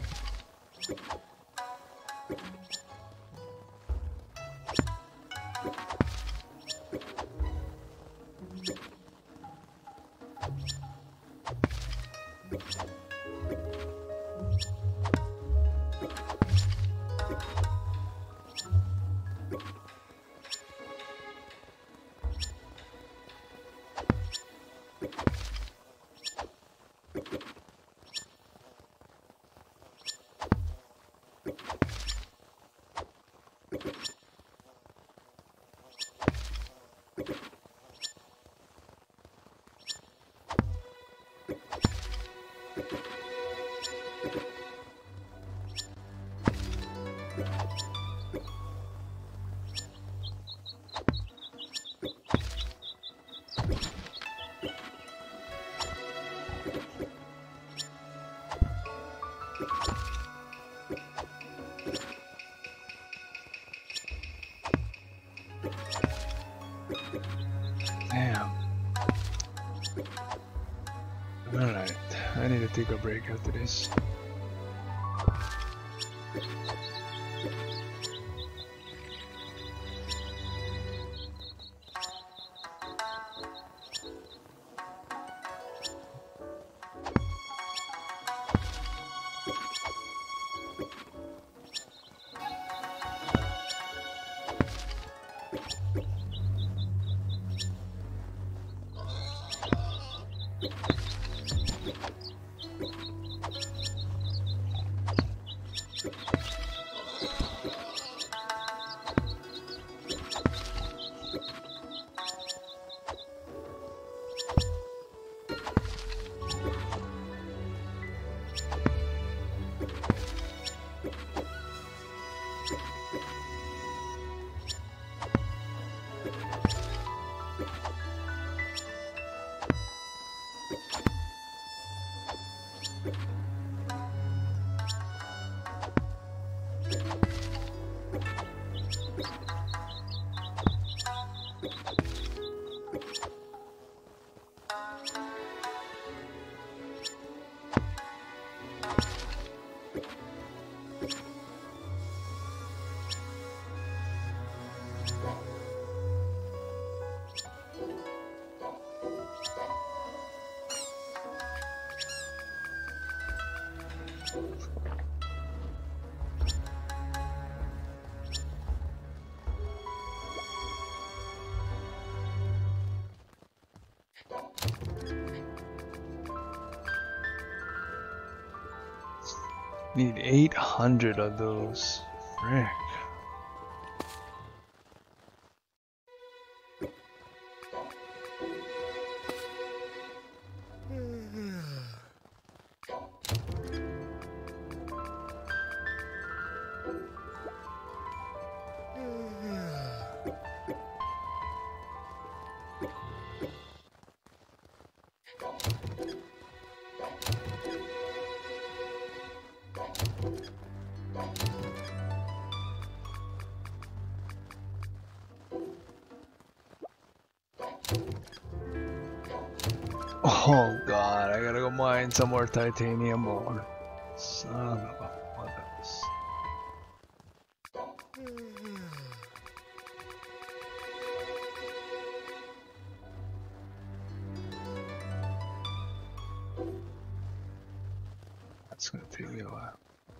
Damn. Alright, I need to take a break after this. Need eight hundred of those. Frick. Oh god, I gotta go mine some more titanium ore. Son of a mother's. It's gonna take me a while.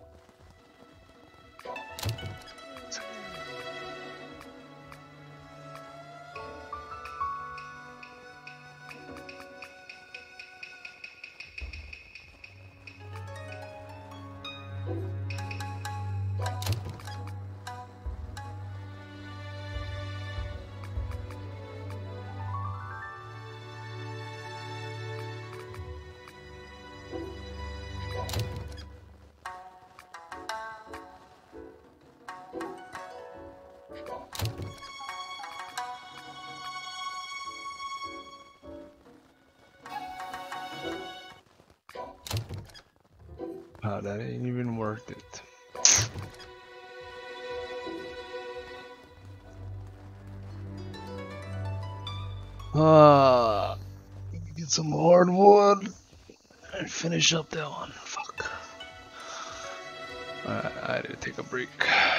Oh, that ain't even worth it. Ah, get some hardwood and finish up that one. Fuck. Alright, I had to take a break.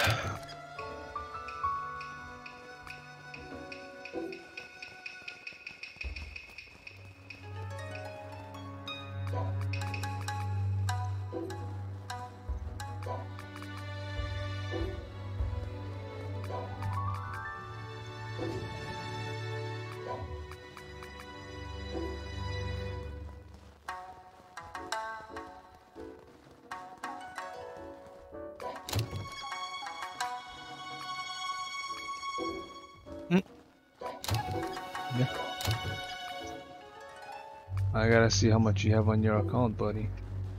I gotta see how much you have on your account, buddy.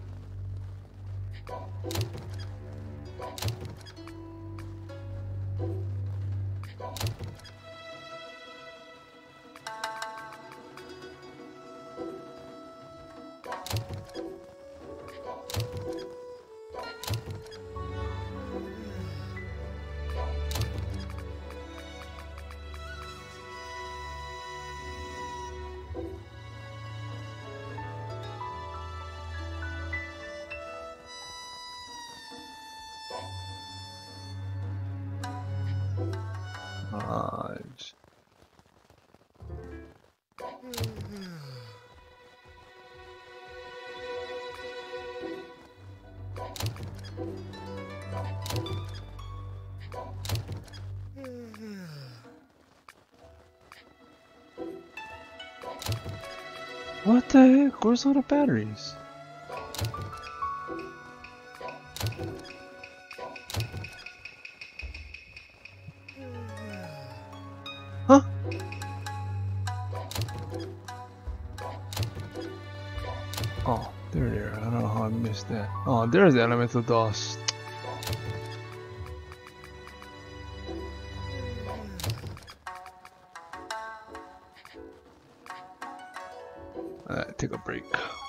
Nice. What the heck? Where's all the batteries? Huh? Oh, they're there. I don't know how I missed that. Oh, there's the elemental dust. Alright, take a break.